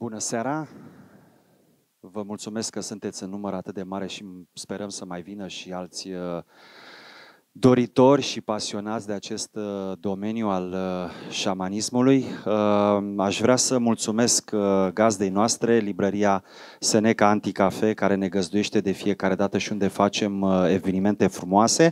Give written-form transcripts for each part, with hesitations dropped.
Bună seara! Vă mulțumesc că sunteți în număr atât de mare și sperăm să mai vină și alți doritori și pasionați de acest domeniu al șamanismului. Aș vrea să mulțumesc gazdei noastre, librăria Seneca Anticafe, care ne găzduiește de fiecare dată și unde facem evenimente frumoase.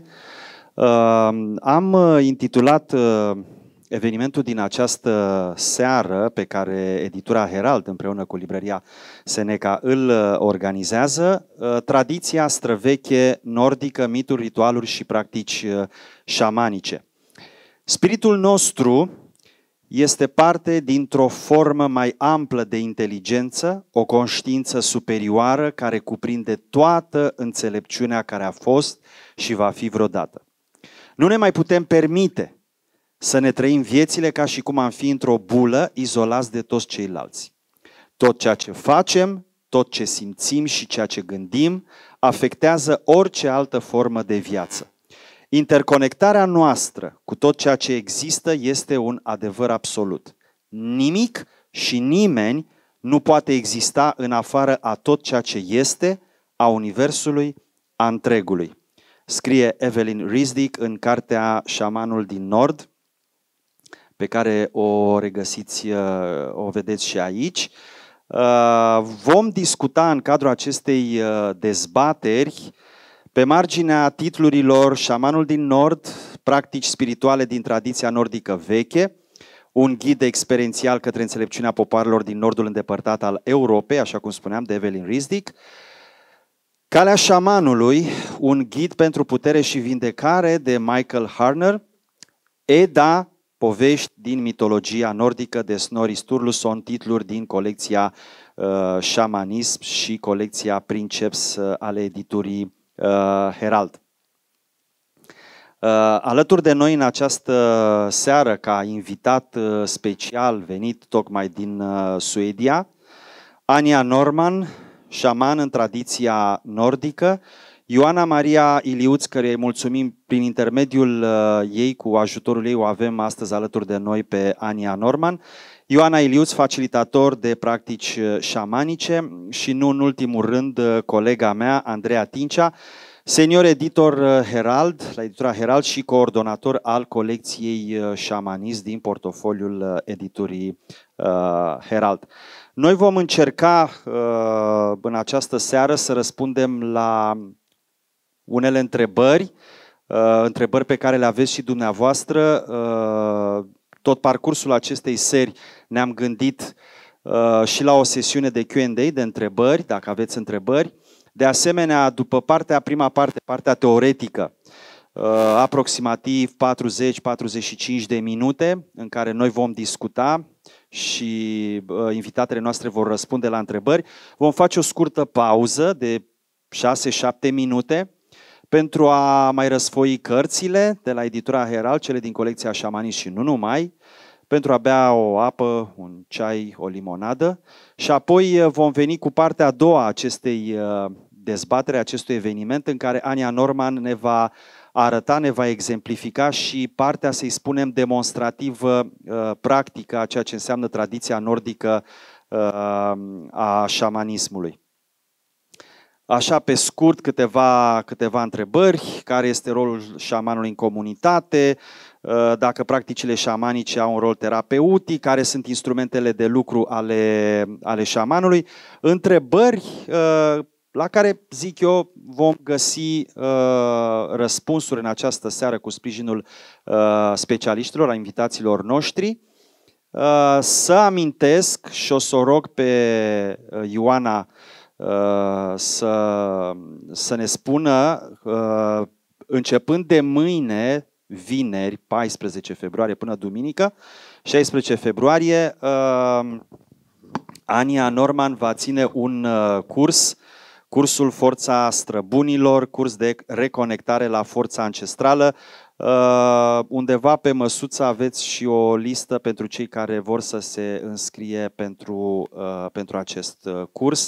Am intitulat evenimentul din această seară, pe care editura Herald împreună cu librăria Seneca îl organizează, tradiția străveche nordică, mituri, ritualuri și practici șamanice. Spiritul nostru este parte dintr-o formă mai amplă de inteligență, o conștiință superioară care cuprinde toată înțelepciunea care a fost și va fi vreodată. Nu ne mai putem permite să ne trăim viețile ca și cum am fi într-o bulă, izolați de toți ceilalți. Tot ceea ce facem, tot ce simțim și ceea ce gândim afectează orice altă formă de viață. Interconectarea noastră cu tot ceea ce există este un adevăr absolut. Nimic și nimeni nu poate exista în afară a tot ceea ce este, a Universului, a întregului. Scrie Evelyn Risdick în cartea Șamanul din Nord, pe care o regăsiți, o vedeți și aici. Vom discuta în cadrul acestei dezbateri pe marginea titlurilor Șamanul din Nord, practici spirituale din tradiția nordică veche, un ghid experiențial către înțelepciunea popoarelor din nordul îndepărtat al Europei, așa cum spuneam, de Evelyn Risdick, Calea șamanului, un ghid pentru putere și vindecare de Michael Harner, Eda, povești din mitologia nordică de Snorri Sturluson, titluri din colecția Șamanism și colecția Princeps ale editurii Herald. Alături de noi în această seară, ca invitat special venit tocmai din Suedia, Anja Norman, șaman în tradiția nordică, Ioana Maria Iliuț, care îi mulțumim prin intermediul ei, cu ajutorul ei, o avem astăzi alături de noi pe Anja Norman. Ioana Iliuț, facilitator de practici șamanice și nu în ultimul rând colega mea, Andreea Tincea, senior editor Herald, la editura Herald și coordonator al colecției Șamanism din portofoliul editurii Herald. Noi vom încerca în această seară să răspundem la unele întrebări, întrebări pe care le aveți și dumneavoastră. Tot parcursul acestei seri ne-am gândit și la o sesiune de Q&A, de întrebări, dacă aveți întrebări. De asemenea, după prima parte, partea teoretică, aproximativ 40-45 de minute, în care noi vom discuta și invitatele noastre vor răspunde la întrebări, vom face o scurtă pauză de 6-7 minute pentru a mai răsfoi cărțile de la editura Herald, cele din colecția Șamanism și nu numai, pentru a bea o apă, un ceai, o limonadă și apoi vom veni cu partea a doua a acestei dezbatere, acestui eveniment, în care Anja Norman ne va arăta, ne va exemplifica și partea, să-i spunem, demonstrativă, practică a ceea ce înseamnă tradiția nordică a șamanismului. Așa, pe scurt, câteva întrebări. Care este rolul șamanului în comunitate? Dacă practicile șamanice au un rol terapeutic? Care sunt instrumentele de lucru ale șamanului? Întrebări la care, zic eu, vom găsi răspunsuri în această seară cu sprijinul specialiștilor, a invitaților noștri. Să amintesc și o să o rog pe Ioana să ne spună, începând de mâine, vineri, 14 februarie, până duminică, 16 februarie, Anja Norman va ține un cursul Forța Străbunilor, curs de reconectare la forța ancestrală. Undeva pe măsuță aveți și o listă pentru cei care vor să se înscrie pentru acest curs.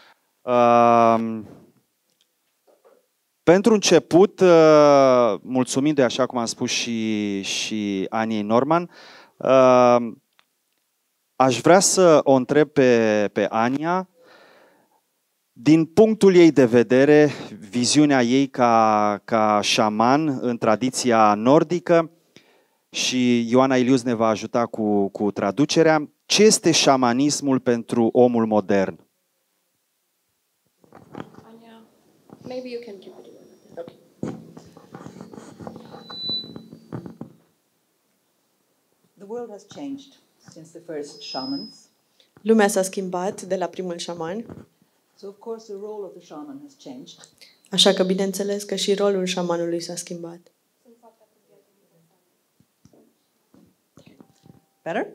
Pentru început, mulțumindu-i, așa cum am spus și Anjei Norman, aș vrea să o întreb pe Ania, din punctul ei de vedere, viziunea ei ca șaman în tradiția nordică, și Ioana Iliuz ne va ajuta cu traducerea. Ce este șamanismul pentru omul modern? Anya, maybe you can keep it. Okay. The world has changed since the first shamans. Lumea s-a schimbat de la primul șaman, So of course the role of the shaman has changed. așa că bineînțeles că și rolul șamanului s-a schimbat. Better?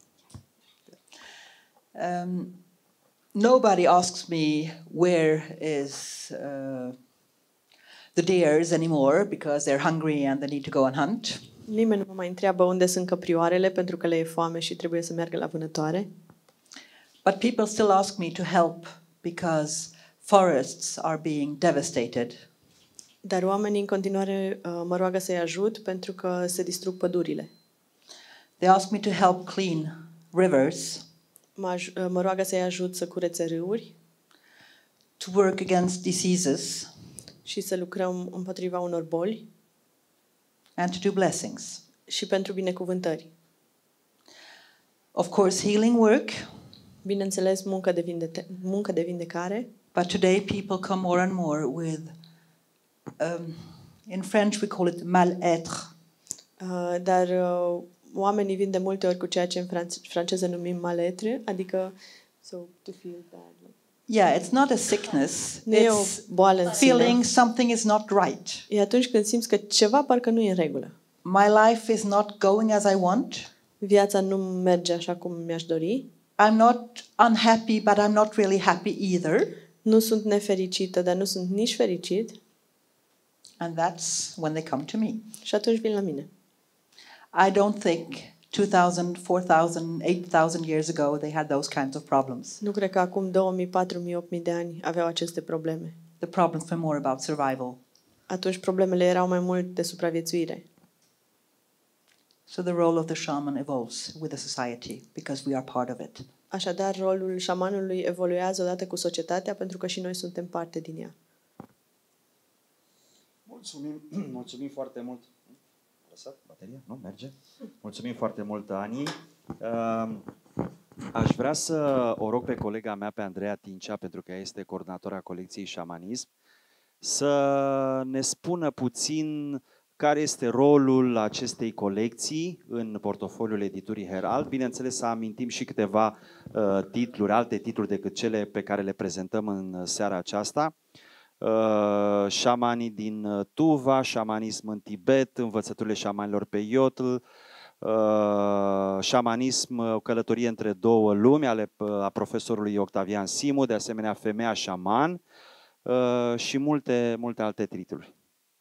Nobody asks me where is the deers anymore because they're hungry and they need to go and hunt. Nimeni nu mă mai întreabă unde sunt căprioarele pentru că le e foame și trebuie să meargă la vânătoare. But people still ask me to help because forests are being devastated. Dar oamenii în continuare mă roagă să-i ajut pentru că se distrug pădurile. They ask me to help clean rivers, Mă roagă să-i ajut să curețe râuri to work against diseases, și să lucrăm împotriva unor boli and to do blessings. și pentru binecuvântări. Of course, healing work, Bineînțeles, muncă de vindecare, but today people come more and more with, in French we call it mal-être. dar oamenii vin de multe ori cu ceea ce în franceză numim mal-être, adică so to feel bad. Yeah, it's not a sickness. Nu e o It's boală în sine. feeling something is not right. E atunci când simți că ceva parcă nu e în regulă. My life is not going as I want. Viața nu merge așa cum mi-aș dori. I'm not unhappy, but I'm not really happy either. Nu sunt nefericită, dar nu sunt nici fericit. And that's when they come to me. Și atunci vin la mine. I don't think 2000, 4000, 8000 years ago they had those kinds of problems. Nu cred că acum 2000, 4000, 8000 de ani aveau aceste probleme. The problems were more about survival. Atunci problemele erau mai mult de supraviețuire. So the role of the shaman evolves with the society because we are part of it. Așadar, rolul șamanului evoluează odată cu societatea pentru că și noi suntem parte din ea. Mulțumim foarte mult. Lăsat bateria? Nu merge? Mulțumim foarte mult, Ani. Aș vrea să o rog pe colega mea, pe Andreea Tincea, pentru că ea este coordonatora colecției Șamanism, să ne spună puțin care este rolul acestei colecții în portofoliul editurii Herald. Bineînțeles, să amintim și câteva titluri, alte titluri decât cele pe care le prezentăm în seara aceasta. Șamanii din Tuva, șamanism în Tibet, învățăturile șamanilor pe Iotl, șamanism, o călătorie între două lumi a profesorului Octavian Simu, de asemenea Femeia șaman și multe alte titluri.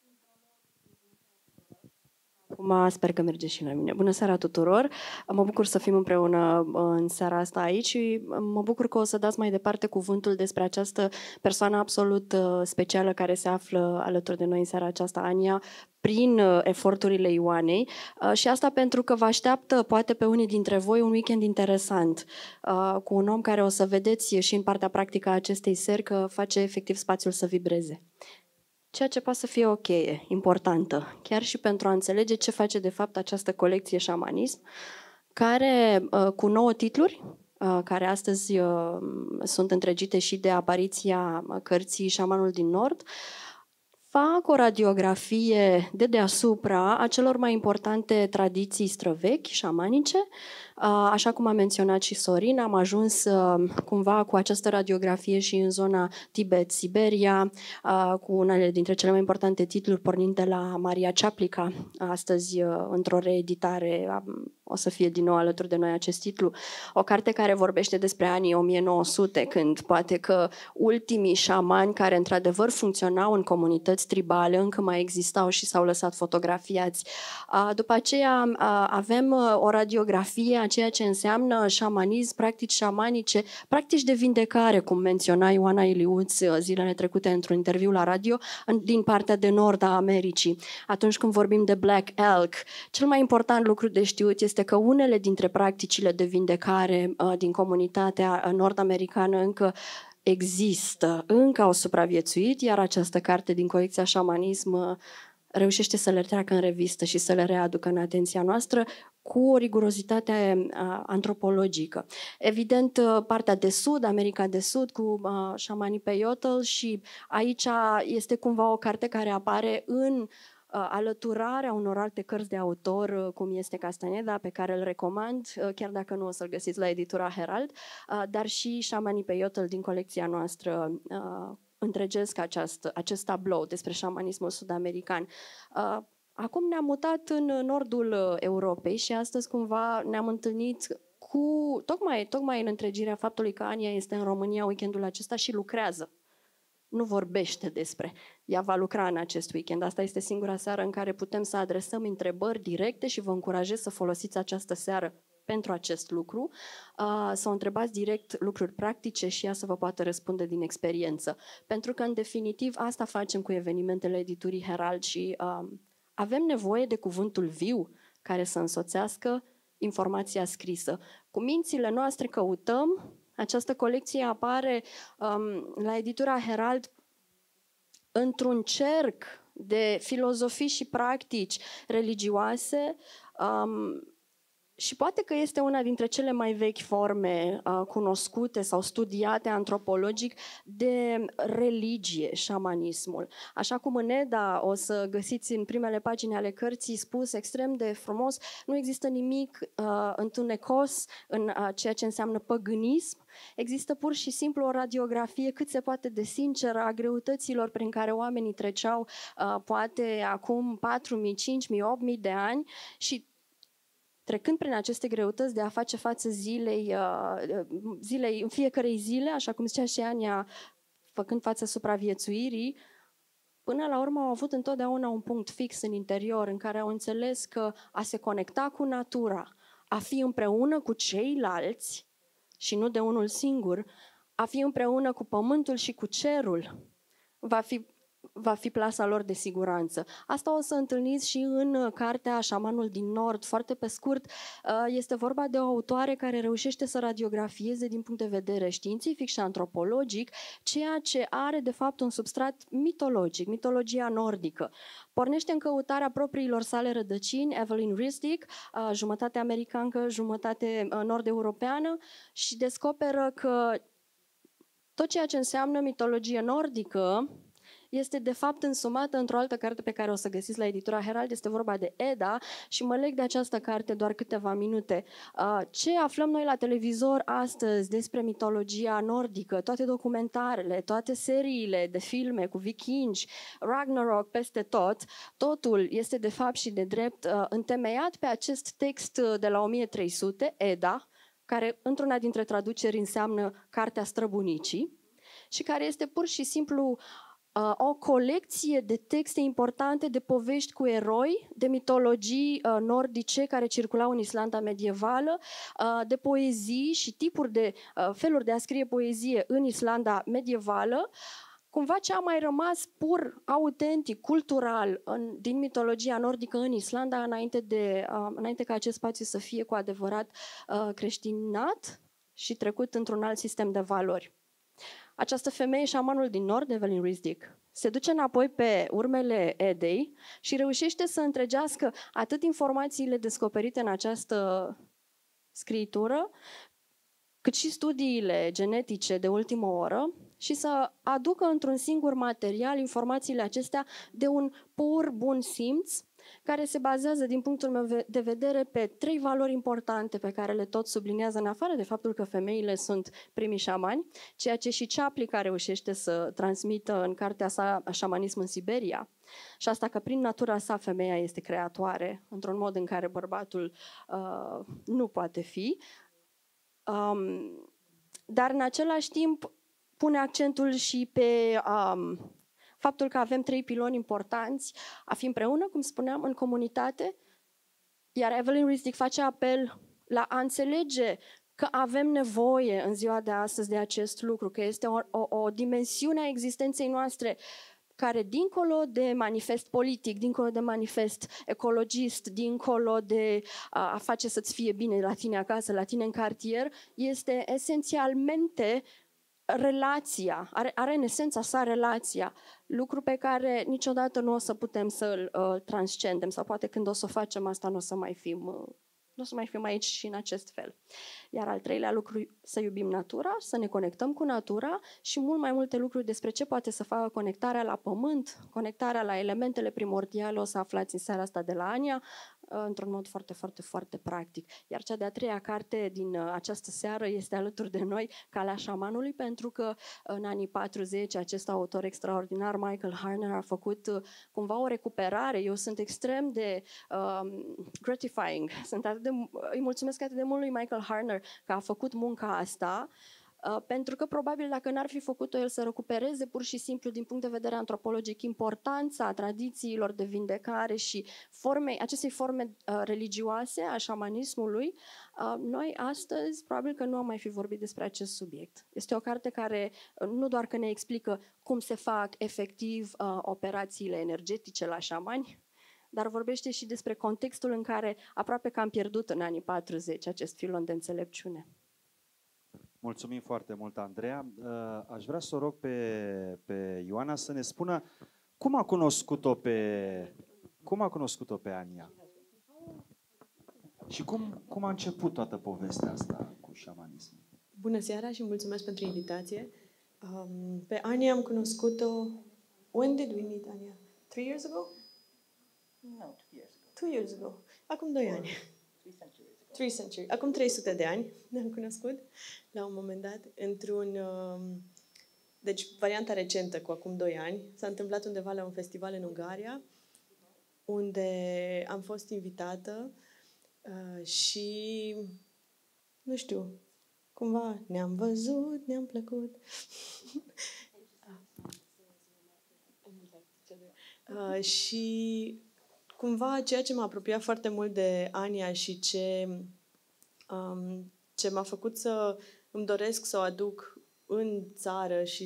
Acum sper că merge și la mine. Bună seara tuturor! Mă bucur să fim împreună în seara asta aici și mă bucur că o să dați mai departe cuvântul despre această persoană absolut specială care se află alături de noi în seara aceasta, Ania, prin eforturile Ioanei și asta pentru că vă așteaptă poate pe unii dintre voi un weekend interesant cu un om care o să vedeți și în partea practică a acestei seri că face efectiv spațiul să vibreze. Ceea ce poate să fie o cheie importantă, chiar și pentru a înțelege ce face de fapt această colecție Șamanism, care cu 9 titluri, care astăzi sunt întregite și de apariția cărții Șamanul din Nord, fac o radiografie de deasupra a celor mai importante tradiții străvechi, șamanice. Așa cum a menționat și Sorin, am ajuns cumva cu această radiografie și în zona Tibet-Siberia, cu unele dintre cele mai importante titluri, pornind de la Maria Ceaplica, astăzi într-o reeditare, o să fie din nou alături de noi acest titlu, o carte care vorbește despre anii 1900, când poate că ultimii șamani care într-adevăr funcționau în comunități comunități tribale, încă mai existau și s-au lăsat fotografiați. După aceea avem o radiografie a ceea ce înseamnă șamanism, practici șamanice, practici de vindecare, cum menționa Ioana Iliuț zilele trecute într-un interviu la radio, din partea de nord a Americii. Atunci când vorbim de Black Elk, cel mai important lucru de știut este că unele dintre practicile de vindecare din comunitatea nord-americană încă există, încă au supraviețuit, iar această carte din colecția Șamanism reușește să le treacă în revistă și să le readucă în atenția noastră cu o rigurozitate antropologică. Evident, partea de sud, America de Sud, cu șamanii Peyotl, și aici este cumva o carte care apare în alăturarea unor alte cărți de autor, cum este Castaneda, pe care îl recomand, chiar dacă nu o să-l găsiți la editura Herald, dar și șamanii Peyotl din colecția noastră întregesc acest tablou despre șamanismul sud-american. Acum ne-am mutat în nordul Europei și astăzi cumva ne-am întâlnit cu, tocmai în întregirea faptului că Ania este în România weekendul acesta și lucrează. Nu vorbește despre. Ea va lucra în acest weekend. Asta este singura seară în care putem să adresăm întrebări directe și vă încurajez să folosiți această seară pentru acest lucru, să o întrebați direct lucruri practice și ea să vă poată răspunde din experiență. Pentru că, în definitiv, asta facem cu evenimentele editurii Herald și avem nevoie de cuvântul viu care să însoțească informația scrisă. Cu mințile noastre căutăm. Această colecție apare la editura Herald într-un cerc de filozofii și practici religioase și poate că este una dintre cele mai vechi forme cunoscute sau studiate antropologic de religie, șamanismul. Așa cum în Eda o să găsiți în primele pagini ale cărții spus extrem de frumos, nu există nimic întunecos în ceea ce înseamnă păgânism. Există pur și simplu o radiografie cât se poate de sinceră a greutăților prin care oamenii treceau poate acum 4.000, 5.000, 8.000 de ani și trecând prin aceste greutăți de a face față zilei în fiecarei zile, așa cum zicea și Ania, făcând față supraviețuirii, până la urmă au avut întotdeauna un punct fix în interior în care au înțeles că a se conecta cu natura, a fi împreună cu ceilalți și nu de unul singur, a fi împreună cu pământul și cu cerul, va fi plasa lor de siguranță. Asta o să întâlniți și în cartea Șamanul din Nord. Foarte pe scurt, este vorba de o autoare care reușește să radiografieze din punct de vedere științific și antropologic ceea ce are de fapt un substrat mitologic, mitologia nordică. Pornește în căutarea propriilor sale rădăcini, Evelyn Risdick, jumătate americancă, jumătate nord-europeană, și descoperă că tot ceea ce înseamnă mitologie nordică este de fapt însumată într-o altă carte pe care o să găsiți la editura Herald. Este vorba de Eda și mă leg de această carte doar câteva minute. Ce aflăm noi la televizor astăzi despre mitologia nordică, toate documentarele, toate seriile de filme cu vikingi, Ragnarok peste tot, totul este de fapt și de drept întemeiat pe acest text de la 1300, Eda, care într-una dintre traduceri înseamnă Cartea Străbunicii și care este pur și simplu o colecție de texte importante, de povești cu eroi, de mitologii nordice care circulau în Islanda medievală, de poezii și tipuri de feluri de a scrie poezie în Islanda medievală. Cumva ce a mai rămas pur, autentic, cultural din mitologia nordică în Islanda înainte ca acest spațiu să fie cu adevărat creștinat și trecut într-un alt sistem de valori. Această femeie, șamanul din Nord, Evelyn Risdick, se duce înapoi pe urmele Edei și reușește să întregească atât informațiile descoperite în această scritură, cât și studiile genetice de ultimă oră și să aducă într-un singur material informațiile acestea de un pur bun simț, care se bazează, din punctul meu de vedere, pe 3 valori importante pe care le tot subliniază, în afară de faptul că femeile sunt primii șamani, ceea ce și Ciaplica reușește să transmită în cartea sa Șamanism în Siberia. Și asta că prin natura sa femeia este creatoare, într-un mod în care bărbatul nu poate fi. Dar în același timp pune accentul și pe faptul că avem 3 piloni importanți, a fi împreună, cum spuneam, în comunitate, iar Evelyn Rizdic face apel la a înțelege că avem nevoie în ziua de astăzi de acest lucru, că este o dimensiune a existenței noastre care, dincolo de manifest politic, dincolo de manifest ecologist, dincolo de a face să-ți fie bine la tine acasă, la tine în cartier, este esențialmente relația, are în esența sa relația, lucru pe care niciodată nu o să putem să-l transcendem, sau poate când o să o facem asta nu o să mai fim aici și în acest fel. Iar al treilea lucru, să iubim natura, să ne conectăm cu natura și mult mai multe lucruri despre ce poate să facă conectarea la pământ, conectarea la elementele primordiale, o să aflați în seara asta de la Ania, într-un mod foarte, foarte, foarte practic. Iar cea de-a treia carte din această seară este alături de noi, Calea Șamanului, pentru că în anii 40 acest autor extraordinar, Michael Harner, a făcut cumva o recuperare. Eu sunt extrem de gratifying. Îi mulțumesc atât de mult lui Michael Harner că a făcut munca asta, pentru că probabil dacă n-ar fi făcut-o el să recupereze pur și simplu din punct de vedere antropologic importanța tradițiilor de vindecare și acestei forme religioase a șamanismului, noi astăzi probabil că nu am mai fi vorbit despre acest subiect. Este o carte care nu doar că ne explică cum se fac efectiv operațiile energetice la șamani, dar vorbește și despre contextul în care aproape că am pierdut în anii 40 acest filon de înțelepciune. Mulțumim foarte mult, Andreea. Aș vrea să o rog pe Ioana să ne spună cum a cunoscut-o pe Ania și cum a început toată povestea asta cu șamanismul. Bună seara și mulțumesc pentru invitație. Pe Ania am cunoscut-o... When did we meet Ania? 3 years ago? No, 2 years ago. 2 years ago. Acum 2 ani. 3 centuries ago. 3 centuries. Acum 300 de ani ne-am cunoscut la un moment dat într-un... Deci, varianta recentă cu acum 2 ani s-a întâmplat undeva la un festival în Ungaria, unde am fost invitată și, nu știu, cumva ne-am văzut, ne-am plăcut. Și cumva ceea ce m-a apropiat foarte mult de Ania și ce m-a făcut să îmi doresc să o aduc în țară și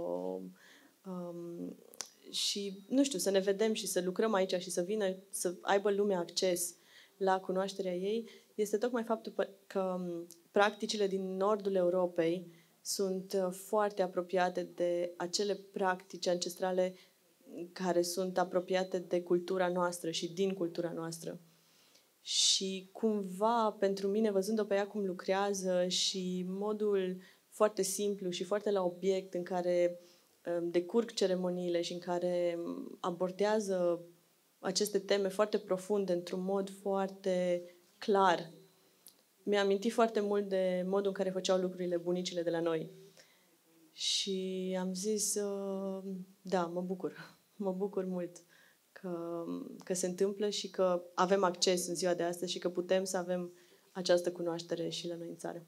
și, nu știu, să ne vedem și să lucrăm aici și să vină, să aibă lumea acces la cunoașterea ei, este tocmai faptul că practicile din nordul Europei sunt foarte apropiate de acele practici ancestrale care sunt apropiate de cultura noastră și din cultura noastră. Și cumva, pentru mine, văzând-o pe ea cum lucrează și modul foarte simplu și foarte la obiect în care decurg ceremoniile și în care abordează aceste teme foarte profunde într-un mod foarte clar, mi-a amintit foarte mult de modul în care făceau lucrurile bunicile de la noi. Și am zis, da, mă bucur. Mă bucur mult că se întâmplă și că avem acces în ziua de astăzi și că putem să avem această cunoaștere și la noi în țară.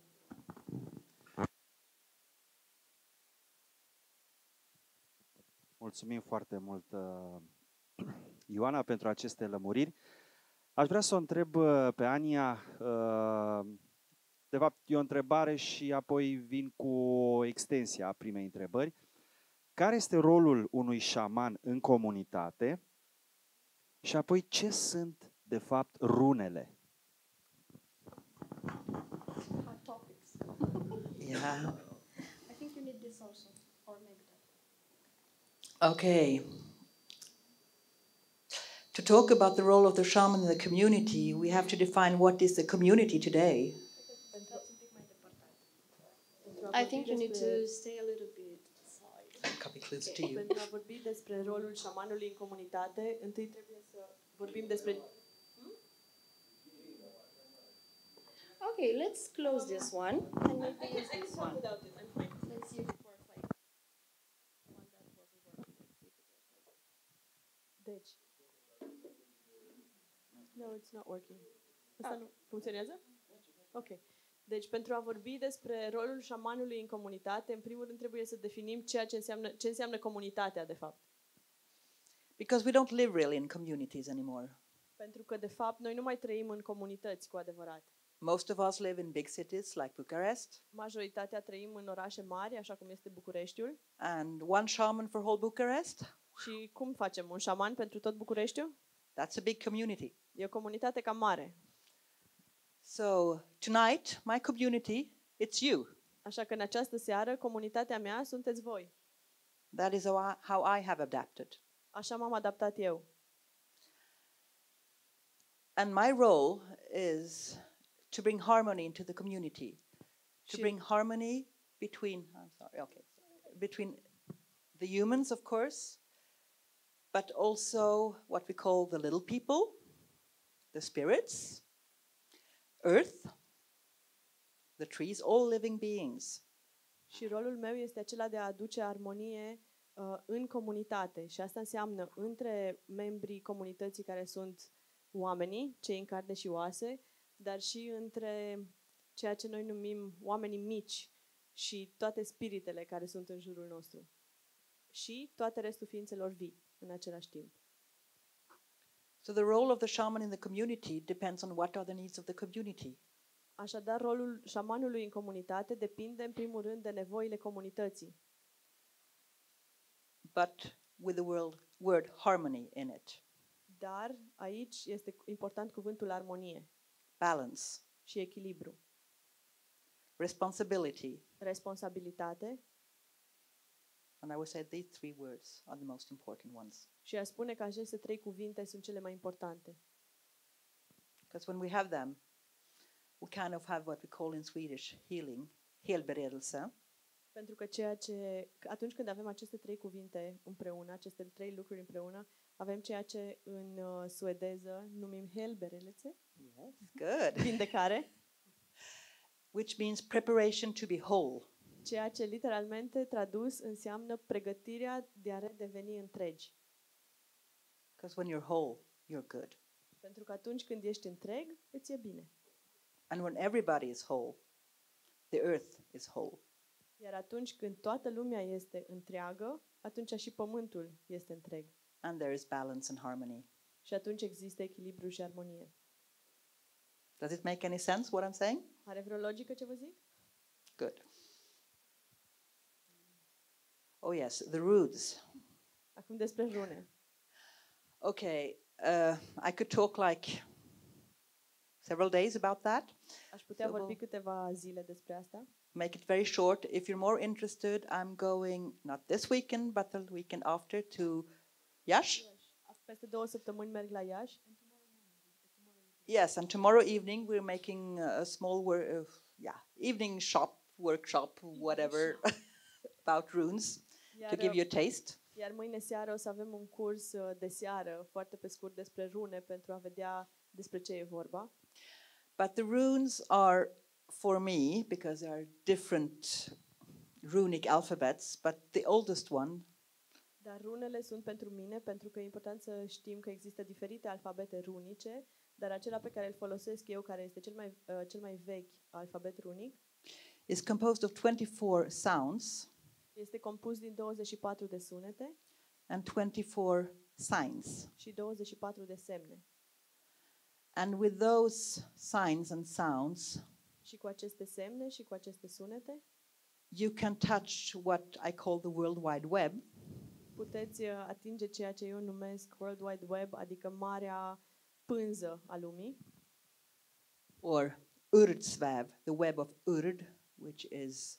Mulțumim foarte mult, Ioana, pentru aceste lămuriri. Aș vrea să o întreb pe Ania, de fapt e o întrebare și apoi vin cu o extensie a primei întrebări. Care este rolul unui șaman în comunitate și apoi ce sunt, de fapt, runele? Hot topics. Yeah. I think you need this also, or maybe that. Okay. To talk about the role of the shaman in the community, we have to define what is the community today. I think you need to stay a little bit aside. Come closer to you. Pentru a vorbi despre rolul șamanului în comunitate, întâi trebuie să vorbim despre... Okay, let's close this one and maybe use this one. Let's see if it works like one that wasn't working. Let's see if it works like that. Deci... No, it's not working. Asta nu funcționează? Ok. Deci, pentru a vorbi despre rolul șamanului în comunitate, în primul rând trebuie să definim ce înseamnă comunitatea, de fapt. Because we don't live really in communities anymore. Pentru că, de fapt, noi nu mai trăim în comunități cu adevărat. Most of us live in big cities like Bucharest, Majoritatea trăim în orașe mari, așa cum este Bucureștiul. and one shaman for whole Bucharest. Și cum facem? Un șaman pentru tot Bucureștiul? That's a big community. E o comunitate cam mare. So tonight, my community, it's you. Așa că în această seară, comunitatea mea sunteți voi. That is how I have adapted. Așa m-am adaptat eu. And my role is to bring harmony into the community, to Și- bring harmony between the humans, of course, but also what we call the little people, the spirits, earth, the trees, all living beings. Și rolul meu este acela de a aduce armonie în comunitate. Și asta înseamnă între membrii comunității care sunt oamenii, cei în carne și oase, dar și între ceea ce noi numim oamenii mici și toate spiritele care sunt în jurul nostru. Și toate restul ființelor vii în același timp. So the role of the shaman in the community depends on what are the needs of the community. Așadar, rolul șamanului în comunitate depinde în primul rând de nevoile comunității, but with the word harmony in it. dar aici este important cuvântul armonie Balance, și echilibru, responsibility, responsabilitate and I would say these three words are the most important ones. și a spune că aceste trei cuvinte sunt cele mai importante. Because when we have them, we kind of have what we call in Swedish healing, helberedelse. Pentru că atunci când avem aceste trei cuvinte împreună, aceste trei lucruri împreună, avem ceea ce în suedeză numim helbereletse, Yes, good. vindecare, Which means preparation to be whole. ceea ce literalmente tradus înseamnă pregătirea de a redeveni întregi. Because when you're whole, you're good. Pentru că atunci când ești întreg, îți e bine. And when everybody is whole, the earth is whole. Iar atunci când toată lumea este întreagă, atunci și pământul este întreg. And there is balance and harmony. Și atunci există echilibru și armonie. Does it make any sense what I'm saying? Are vreo logică ce vă zic? Good. Oh yes, the roots. Acum despre rune. Okay, I could talk like several days about that. Aș putea So vorbi câteva zile despre asta. Make it very short. If you're more interested, I'm going not this weekend, but the weekend after to Iași. Peste 2 săptămâni merg la Iași. Yes, and tomorrow evening we're making a small evening workshop, whatever, about runes to give you a taste. Iar mâine seară o să avem un curs de seară, foarte pe scurt, despre rune, pentru a vedea despre ce e vorba. But the runes are for me, because there are different runic alphabets, but the oldest one Dar runele sunt pentru mine, pentru că e important să știm că există diferite alfabete runice, dar acela pe care îl folosesc eu, care este cel mai vechi alfabet runic, is composed of 24 sounds este compus din 24 de sunete and 24 signs. și 24 de semne. And with those signs and sounds, Și cu aceste semne și cu aceste sunete, you can touch what I call the World Wide Web, puteți atinge ceea ce eu numesc World Wide Web, adică marea pânză a lumii, or Urdsväv, the web of Urd, which is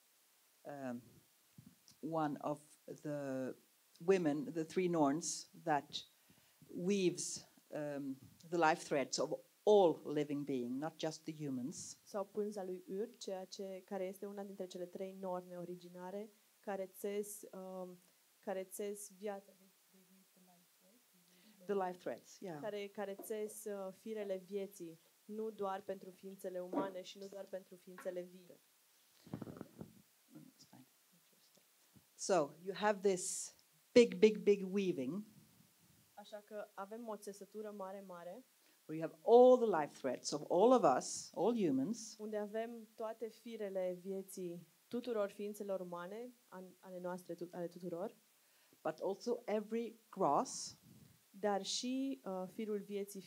one of the women, the three Norns, that weaves the life threads of all living being, not just the humans. sau pânza lui Ur, care este una dintre cele 3 norme originare care țes viața. The life threads, yeah. Care țes firele vieții, nu doar pentru ființele umane și nu doar pentru ființele vii. It's fine. So you have this big weaving Așa că avem o țesătură mare, where you have all the life threads of all of us, all humans, unde avem toate firele vieții tuturor ființelor umane, ale noastre, ale tuturor, but also every grass, dar și firul vieții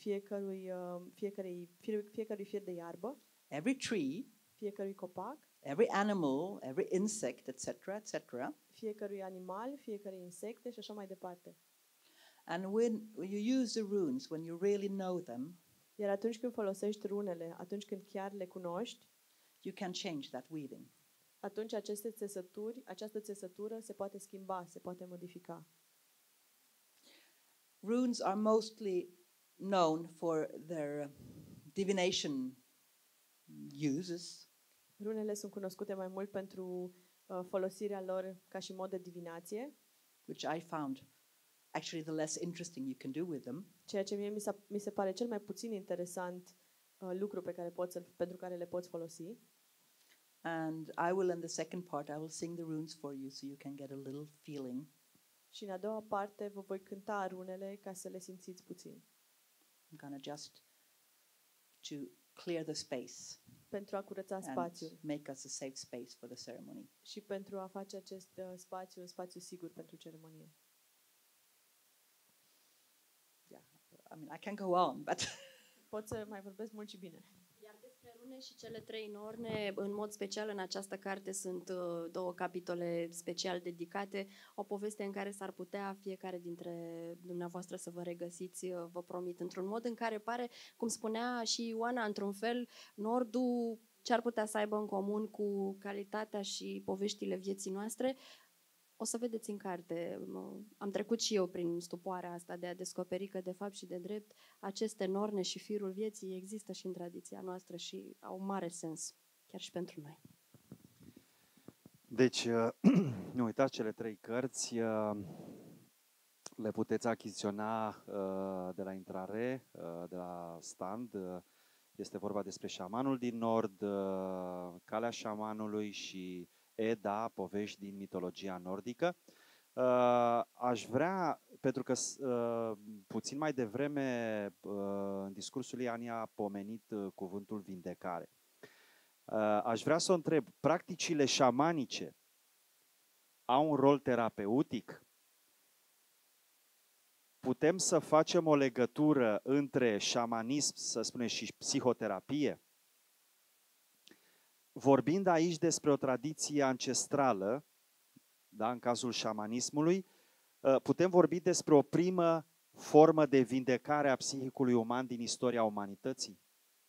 fiecărui fir de iarbă, every tree, fiecărui copac, every animal, every insect, etc., etc. fiecărui animal, fiecărui insecte și așa mai departe. And when you use the runes, when you really know them, Iar atunci când folosești runele, atunci când chiar le cunoști, you can change that weaving. atunci această țesătură se poate schimba, se poate modifica. Runes are mostly known for their divination uses, Runele sunt cunoscute mai mult pentru folosirea lor ca și mod de divinație, which I found actually the less interesting you can do with them. ceea ce mie mi se pare cel mai puțin interesant lucru pentru care le poți folosi. And I will, in the second part, I will sing the runes for you so you can get a little feeling. Și în a doua parte vă voi cânta runele ca să le simțiți puțin. I'm going to just to clear the space Pentru a curăța and spațiul make us a safe space for the ceremony. și pentru a face acest spațiu un spațiu sigur pentru ceremonie. Yeah, I mean, I can go on, but Pot să mai vorbesc mult și bine. Iar despre rune și cele 3 norne, în mod special în această carte sunt 2 capitole special dedicate, o poveste în care s-ar putea fiecare dintre dumneavoastră să vă regăsiți, vă promit, într-un mod în care pare, cum spunea și Ioana, într-un fel, nordul ce ar putea să aibă în comun cu calitatea și poveștile vieții noastre. O să vedeți în carte, am trecut și eu prin stupoarea asta de a descoperi că de fapt și de drept aceste norne și firul vieții există și în tradiția noastră și au mare sens, chiar și pentru noi. Deci, nu uitați, cele 3 cărți le puteți achiziționa de la intrare, de la stand. Este vorba despre șamanul din nord, calea șamanului și Eda, povești din mitologia nordică. Aș vrea, pentru că puțin mai devreme în discursul ei Ani a pomenit cuvântul vindecare. Aș vrea să o întreb, practicile șamanice au un rol terapeutic? Putem să facem o legătură între șamanism, să spunem, și psihoterapie? Vorbind aici despre o tradiție ancestrală, da, în cazul șamanismului, putem vorbi despre o primă formă de vindecare a psihicului uman din istoria umanității?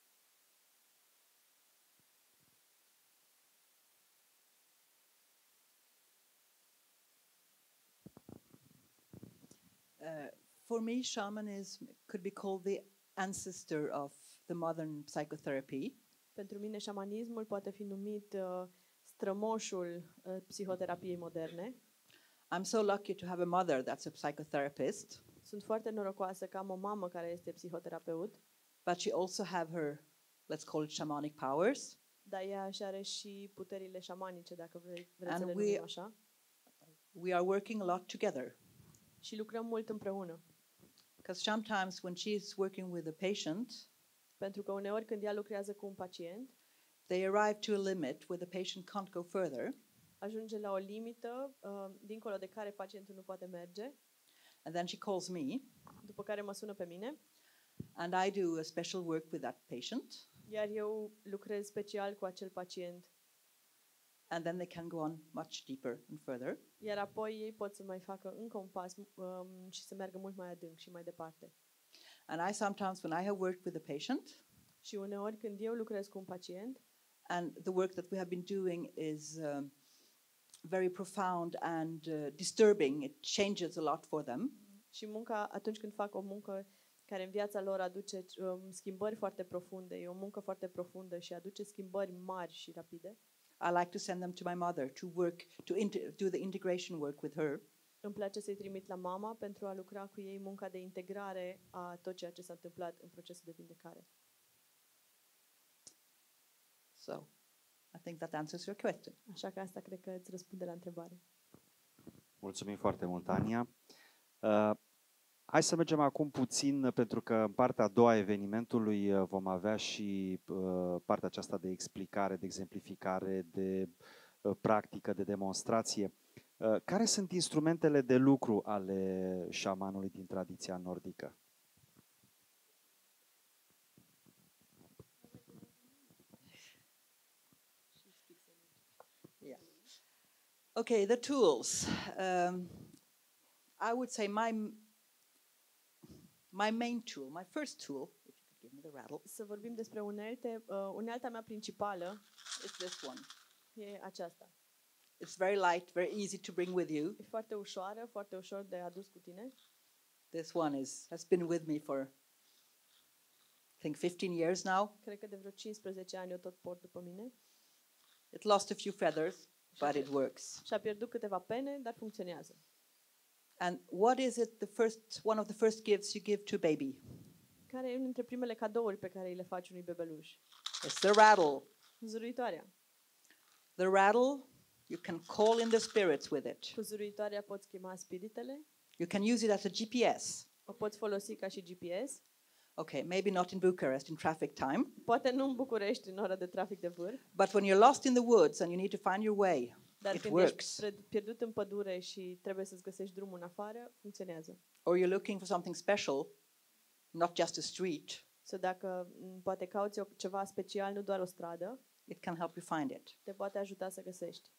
For me, shamanism could be called the ancestor of the modern psychotherapy. Pentru mine, șamanismul poate fi numit strămoșul psihoterapiei moderne. I'm so lucky to have a mother that's a psychotherapist, Sunt foarte norocoasă că am o mamă care este psihoterapeut, but she also have her, let's call it shamanic powers. dar ea și are și puterile șamanice, dacă vreți să And le we- numim așa. We are working a lot together. Și lucrăm mult împreună. Because sometimes when she's working with a patient, Pentru că uneori când ea lucrează cu un pacient, they arrive to a limit where the patient can't go further, ajunge la o limită dincolo de care pacientul nu poate merge, and then she calls me, după care mă sună pe mine, and I do a special work with that patient, iar eu lucrez special cu acel pacient, and then they can go on much deeper and further. iar apoi ei pot să mai facă încă un pas și să meargă mult mai adânc și mai departe. And I sometimes, when I have worked with a patient, Și uneori când eu lucrez cu un pacient and the work that we have been doing is very profound and disturbing, it changes a lot for them. și atunci când fac o muncă care în viața lor aduce schimbări foarte profunde, e o muncă foarte profundă și aduce schimbări mari și rapide, I like to send them to my mother to work, do the integration work with her. îmi place să-i trimit la mama pentru a lucra cu ei munca de integrare a tot ceea ce s-a întâmplat în procesul de vindecare. So I think that answers your question. Așa că asta cred că îți răspunde la întrebare. Mulțumim foarte mult, Ania. Hai să mergem acum puțin, pentru că în partea a doua a evenimentului vom avea și partea aceasta de explicare, de exemplificare, de practică, de demonstrație. Care sunt instrumentele de lucru ale șamanului din tradiția nordică? Yeah. Okay, the tools. I would say my main tool, my first tool, if you could give me the rattle, Să vorbim despre unelte. Unealta mea principală is this one. e aceasta. It's very light, very easy to bring with you. E foarte ușoară, foarte ușor de adus cu tine. This one has been with me for, I think, 15 years now. Cred că de vreo 15 ani o tot port după mine. It lost a few feathers, but it works. Și-a pierdut câteva pene, dar funcționează. And what is it? One of the first gifts you give to a baby? Care e unul dintre primele cadouri pe care îi le faci unui bebeluș? It's the rattle. Zâruitoarea. The rattle, you can call in the spirits with it. Cu zâruitoarea poți chema spiritele. You can use it as a GPS. O poți folosi ca și GPS. Okay, maybe not in Bucharest in traffic time, Poate nu în București, în ora de trafic de vârf, but when you're lost in the woods and you need to find your way, dar it când works. ești pierdut în pădure și trebuie să-ți găsești drumul în afară, funcționează. Or you're looking for something special, not just a street, So dacă poate cauți ceva special, nu doar o stradă, it can help you find it. te poate ajuta să găsești.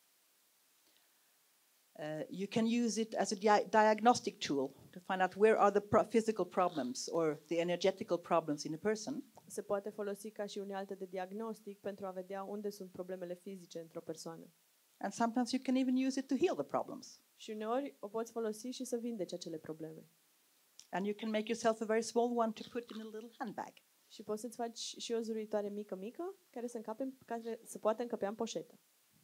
You can use it as a diagnostic tool to find out where are the physical problems or the energetical problems in a person. Se poate folosi ca și unealtă de diagnostic pentru a vedea unde sunt problemele fizice într-o persoană. And sometimes you can even use it to heal the problems. Și uneori o poți folosi și să vindeci acele probleme. And you can make yourself a very small one to put in a little handbag. Și poți să-ți faci și o zâruitoare mică, care se poate încăpea în poșetă.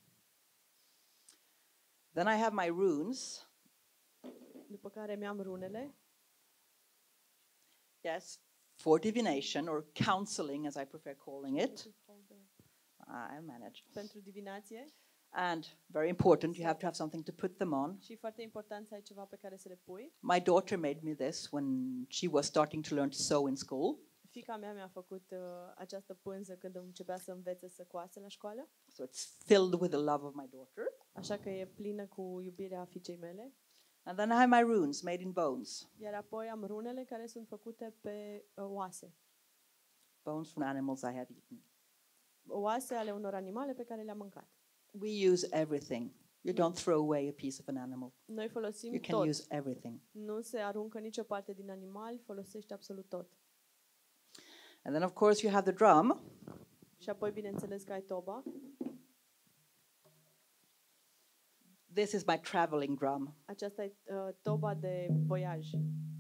Then I have my runes. După care mi-am runele, Yes, for divination or counseling, as I prefer calling it. I manage. pentru divinație. And very important, you have to have something to put them on. Și e foarte important să ai ceva pe care să le pui. My daughter made me this when she was starting to learn to sew in school. Fiica mea mi-a făcut această pânză când începea să învețe să coase la școală. So it's filled with the love of my daughter. Așa că e plină cu iubirea fiicei mele. And then I have my runes made in bones. Iar apoi am runele care sunt făcute pe oase. Bones from animals I have eaten. Oase ale unor animale pe care le-am mâncat. We use everything. You don't throw away a piece of an animal. Noi folosim You can tot. use everything. Nu se aruncă nicio parte din animal, folosești absolut tot. And then, of course, you have the drum. Și apoi, bineînțeles, că ai toba. This is my traveling drum. Aceasta e toba de voiaj.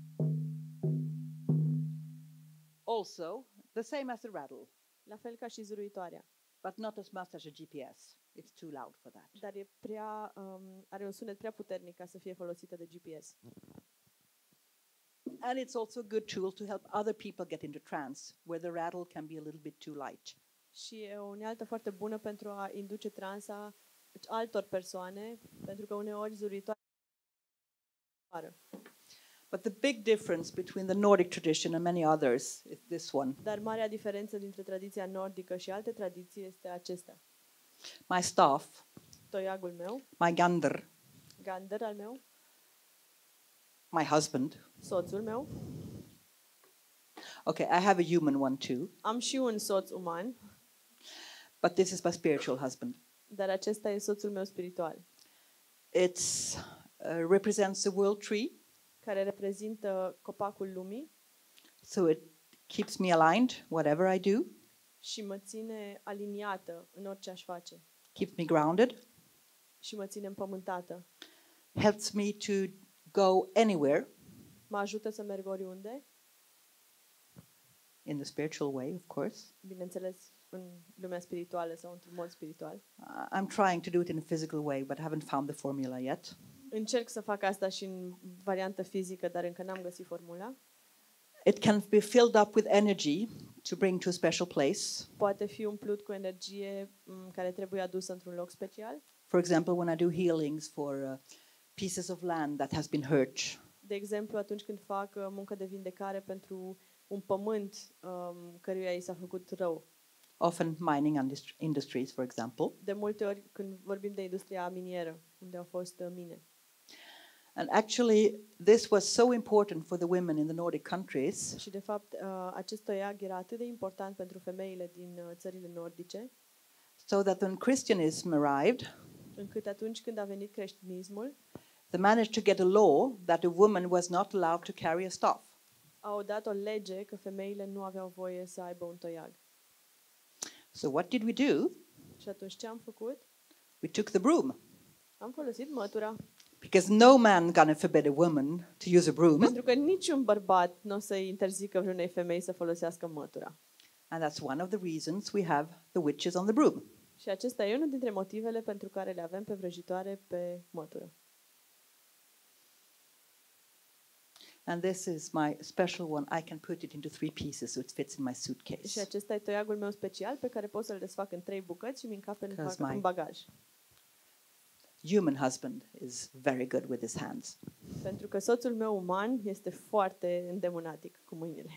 Also, the same as the rattle, La fel ca și zâruitoarea. but not as much as a GPS. It's too loud for that. Dar e prea, are un sunet prea puternic ca să fie folosită de GPS. And it's also a good tool to help other people get into trance, where the rattle can be a little bit too light. Și e o unealtă foarte bună pentru a induce transa altor persoane, pentru că uneori zâruitoarea. But the big difference between the Nordic tradition and many others is this one. Dar marea diferență dintre tradiția nordică și alte tradiții este acesta. My staff, Toiagul meu, my gander, gander al meu, my husband. soțul meu. Okay, I have a human one too, Am și un soț uman, but this is my spiritual husband. dar acesta e soțul meu spiritual, It's represents the world tree, care reprezintă copacul lumii so it keeps me aligned whatever I do, și mă ține aliniată în orice aș face keeps me grounded, și mă ține împământată. helps me to go anywhere Mă ajută să merg oriunde, in the spiritual way, of course. bineînțeles în lumea spirituală sau într-un mod spiritual. I'm trying to do it in a physical way, but haven't found the formula yet. Încerc să fac asta și în variantă fizică, dar încă n-am găsit formula. It can be filled up with energy to bring to a special place. Poate fi umplut cu energie care trebuie adusă într-un loc special. For example, when I do healings for pieces of land that has been hurt, De exemplu, atunci când fac muncă de vindecare pentru un pământ căruia i s-a făcut rău. often mining industries, for example. De multe ori când vorbim de industria minieră, unde au fost mine. And actually, this was so important for the women in the Nordic countries Și de fapt, acest toiag era atât de important pentru femeile din țările nordice, so that when Christianism arrived, încât atunci când a venit creștinismul, they managed to get a law that a woman was not allowed to carry a staff. au dat o lege că femeile nu aveau voie să aibă un toiag. So what did we do? Și atunci ce am făcut? We took the broom. Am folosit mătura. Because no man gonna forbid a woman to use a broom. Pentru că niciun bărbat nu o să-i interzică vreunei femei să folosească mătura. And that's one of the reasons we have the witches on the broom. Și acesta e unul dintre motivele pentru care le avem pe vrăjitoare pe mătură. And this is my special one. I can put it into 3 pieces so it fits in my Și suitcase. acesta e toiagul meu special pe care pot să-l desfac în 3 bucăți și mi încap în bagaj. Human husband is very good with his hands. Pentru că soțul meu uman este foarte îndemânatic cu mâinile.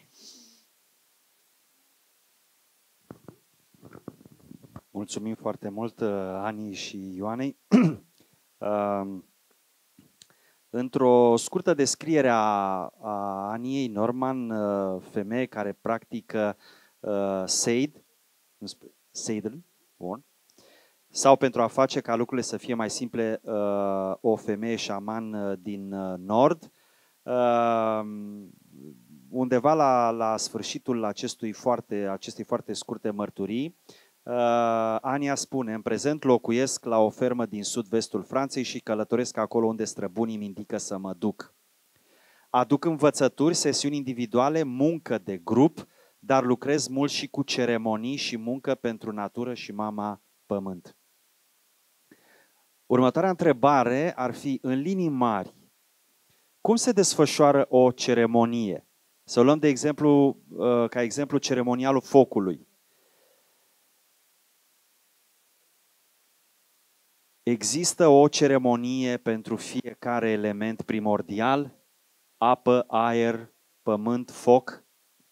Mulțumim foarte mult, Ani și Ioanei. Într-o scurtă descriere a Aniei Norman, femeie care practică Seidel, bun, sau pentru a face ca lucrurile să fie mai simple, o femeie șaman din nord, undeva la sfârșitul acestei foarte scurte mărturii, Ania spune: în prezent locuiesc la o fermă din sud-vestul Franței și călătoresc acolo unde străbunii îmi indică să mă duc. Aduc învățături, sesiuni individuale, muncă de grup, dar lucrez mult și cu ceremonii și muncă pentru natură și mama pământ. Următoarea întrebare ar fi, în linii mari, cum se desfășoară o ceremonie? Să luăm de exemplu, ca exemplu ceremonialul focului. Există o ceremonie pentru fiecare element primordial? Apă, aer, pământ, foc?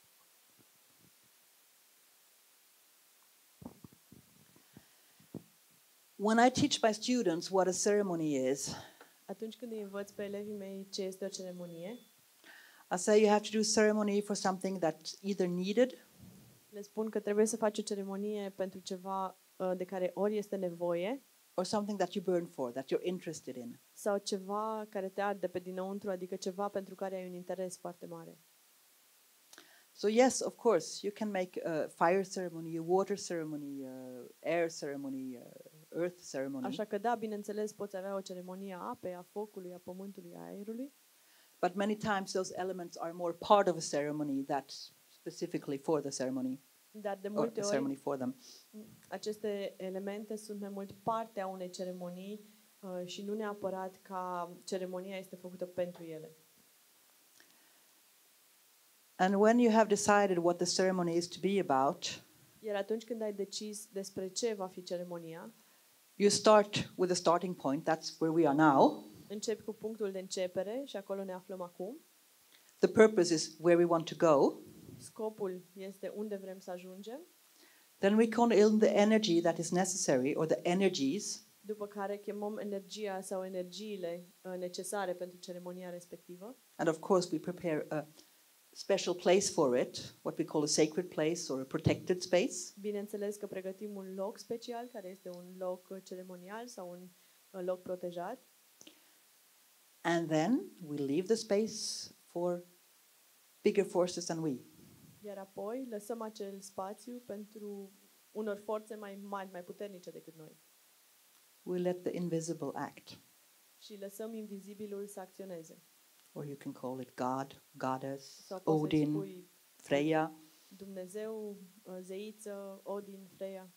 When I teach my students what a ceremony is, Atunci când îi învăț pe elevii mei ce este o ceremonie, I say you have to do ceremony for something that's either needed le spun că trebuie să faci o ceremonie pentru ceva de care ori este nevoie, or something that you burn for, that you're interested in. sau ceva care te arde pe dinăuntru, adică ceva pentru care ai un interes foarte mare. So yes, of course, you can make a fire ceremony, a water ceremony, air ceremony, earth ceremony. Așa că da, bineînțeles, poți avea o ceremonie a apei, a focului, a pământului, a aerului, But many times those elements are more part of a ceremony that's specifically for the ceremony, dar de or multe a ori ceremony for them. aceste elemente sunt mai mult parte a unei ceremonii și nu neapărat ca ceremonia este făcută pentru ele. And when you have decided what the ceremony is to be about, Iar atunci când ai decis despre ce va fi ceremonia, you start with a starting point. That's where we are now. începi cu punctul de începere și acolo ne aflăm acum. The purpose is where we want to go. Scopul este unde vrem să ajungem, Then we call in the energy that is necessary, or the energies, după care chemăm energia sau energiile necesare pentru ceremonia respectivă. and of course we prepare a special place for it, what we call a sacred place or a protected space. Bineînțeles că pregătim un loc special, care este un loc ceremonial sau un loc protejat. And then we leave the space for bigger forces than we. Iar apoi lăsăm acel spațiu pentru unor forțe mai mari, mai puternice decât noi. We let the invisible act, Și lăsăm invizibilul să acționeze. or you can call it God, Goddess, Sau poți să Odin, spui Freya. Dumnezeu, zeiță, Odin, Freya.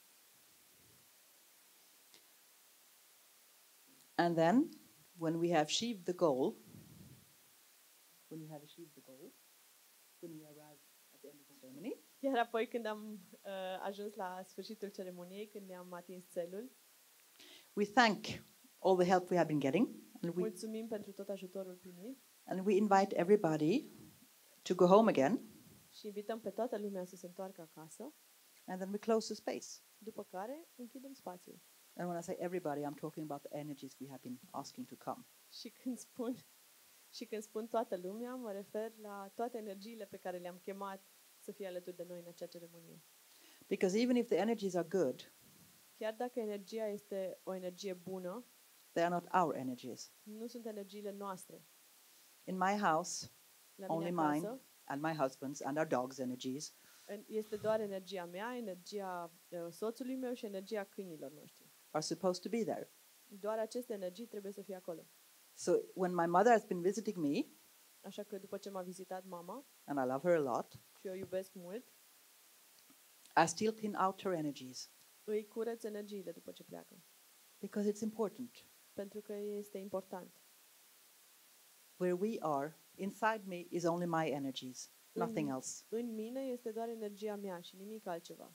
And then, when we have achieved the goal, when we have achieved the goal, when we arrive at the end of the ceremony, Iar apoi când am ajuns la sfârșitul ceremoniei, când ne-am atins țelul, we thank all the help we have been getting, mulțumim pentru tot ajutorul primit and we invite everybody to go home again. și invităm pe toată lumea să se întoarcă acasă. And then we close the space. După care închidem spațiul. And when I say everybody, I'm talking about the energies we have been asking to come. Și când spun toată lumea, mă refer la toate energiile pe care le-am chemat să fie alături de noi în acea ceremonie. Because even if the energies are good, Chiar dacă energia este o energie bună, they are not our energies. nu sunt energiile noastre. In my house, La only mine mine acasă and my husband's and our dog's energies este doar energia mea, energia soțului meu și energia câinilor noștri. are supposed to be there. Doar aceste energii trebuie să fie acolo. So when my mother has been visiting me, Așa că după ce m-a vizitat mama, and I love her a lot, și eu o iubesc mult, I still clean out her energies îi curăț energiile după ce pleacă. because it's important. Pentru că este important. Where we are, inside me, is only my energies, nothing else. În mine este doar energia mea și nimic altceva.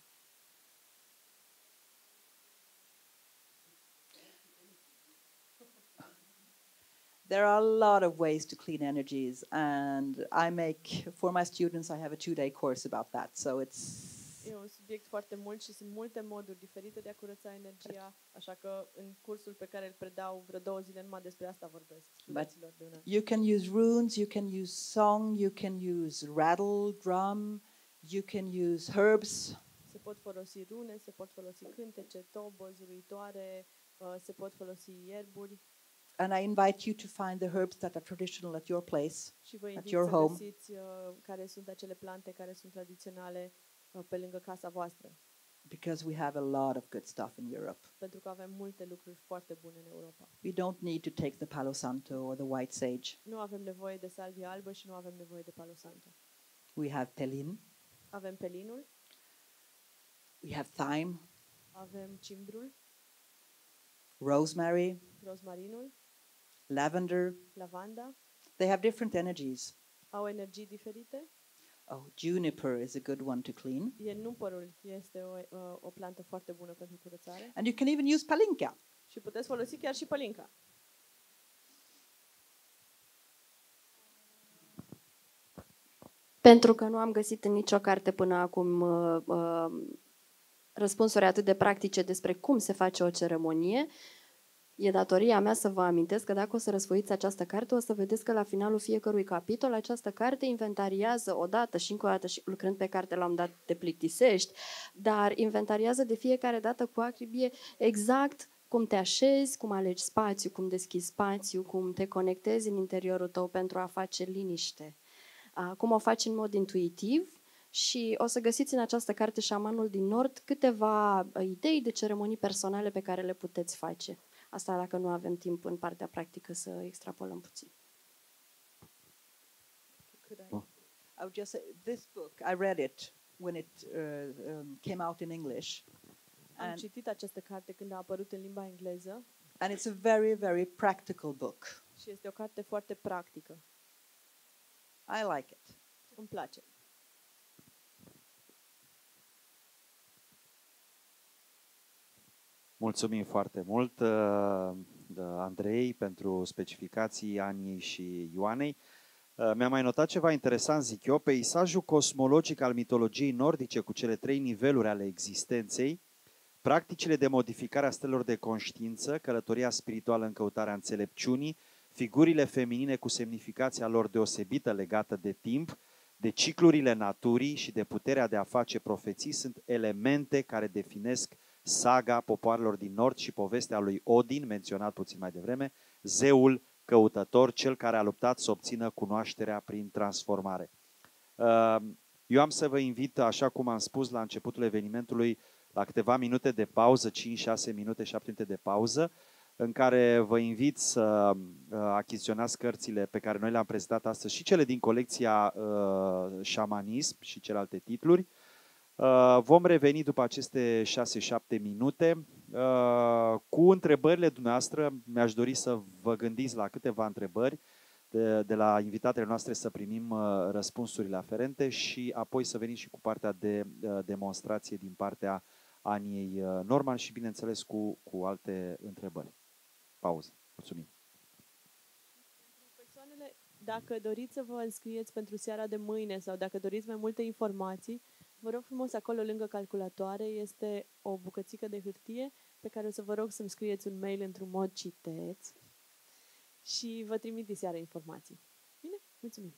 There are a lot of ways to clean energies, and for my students, I have a 2-day course about that. So E un subiect foarte mult și sunt multe moduri diferite de a curăța energia, așa că în cursul pe care îl predau vreo 2 zile numai despre asta vorbesc studenților de un an. you can use runes, you can use song, you can use rattle, drum, you can use herbs. Se pot folosi rune, se pot folosi cântece, tobă, zâruitoare, se pot folosi ierburi And I invite you to find the herbs that are traditional at your place. și vă At invit your să home. găsiți care sunt acele plante care sunt tradiționale pe lângă casa voastră, Because we have a lot of good stuff in Europe. pentru că avem multe lucruri foarte bune în Europa. We don't need to take the Palo Santo or the white sage. Nu avem nevoie de salvie albă și nu avem nevoie de Palo Santo. We have pelin, Avem pelinul, we have thyme, avem cimbrul, rosemary, rozmarinul, lavender. lavanda. They have different energies. Au energii diferite. Oh, juniper is a good one to clean. Nupărul este o plantă foarte bună pentru curățare. And you can even use palinka. Și puteți folosi chiar și pălinca. Pentru că nu am găsit în nicio carte până acum răspunsuri atât de practice despre cum se face o ceremonie, e datoria mea să vă amintesc că dacă o să răsfoiți această carte, o să vedeți că la finalul fiecărui capitol această carte inventariază odată și încă o dată, și lucrând pe carte la un dat te plictisești, dar inventariază de fiecare dată cu acribie exact cum te așezi, cum alegi spațiu, cum deschizi spațiu, cum te conectezi în interiorul tău pentru a face liniște. Cum o faci în mod intuitiv și o să găsiți în această carte Șamanul din Nord câteva idei de ceremonii personale pe care le puteți face. Asta dacă nu avem timp în partea practică să extrapolăm puțin. I would just say, this book, I read it when it came out in English. Am And, citit această carte când a apărut în limba engleză and it's a very, very practical book. și este o carte foarte practică. I like it. Îmi place. Mulțumim foarte mult, Andrei, pentru specificații Aniei și Ioanei. Mi-am mai notat ceva interesant, zic eu, peisajul cosmologic al mitologiei nordice cu cele 3 niveluri ale existenței, practicile de modificare a stelelor de conștiință, călătoria spirituală în căutarea înțelepciunii, figurile feminine cu semnificația lor deosebită legată de timp, de ciclurile naturii și de puterea de a face profeții sunt elemente care definesc saga popoarelor din nord și povestea lui Odin, menționat puțin mai devreme, zeul căutător, cel care a luptat să obțină cunoașterea prin transformare. Eu am să vă invit, așa cum am spus la începutul evenimentului, la câteva minute de pauză, 5-6 minute, 7 minute de pauză, în care vă invit să achiziționați cărțile pe care noi le-am prezentat astăzi și cele din colecția Șamanism și celelalte titluri. Vom reveni după aceste 6-7 minute cu întrebările dumneavoastră. Mi-aș dori să vă gândiți la câteva întrebări de la invitatele noastre, să primim răspunsurile aferente și apoi să venim și cu partea de demonstrație din partea Aniei Norman și, bineînțeles, cu alte întrebări. Pauză. Mulțumim. Persoanele, dacă doriți să vă înscrieți pentru seara de mâine sau dacă doriți mai multe informații, Vă rog frumos, acolo lângă calculatoare este o bucățică de hârtie pe care o să vă rog să-mi scrieți un mail într-un mod citeț și vă trimit diseară informații. Bine? Mulțumim!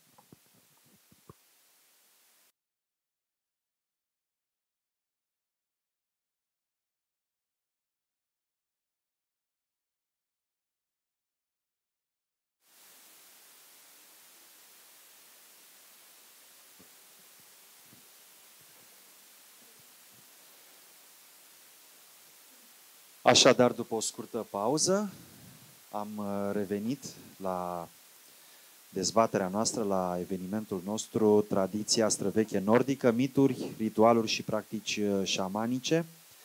Așadar, după o scurtă pauză, am revenit la dezbaterea noastră, la evenimentul nostru, tradiția străveche nordică, mituri, ritualuri și practici șamanice.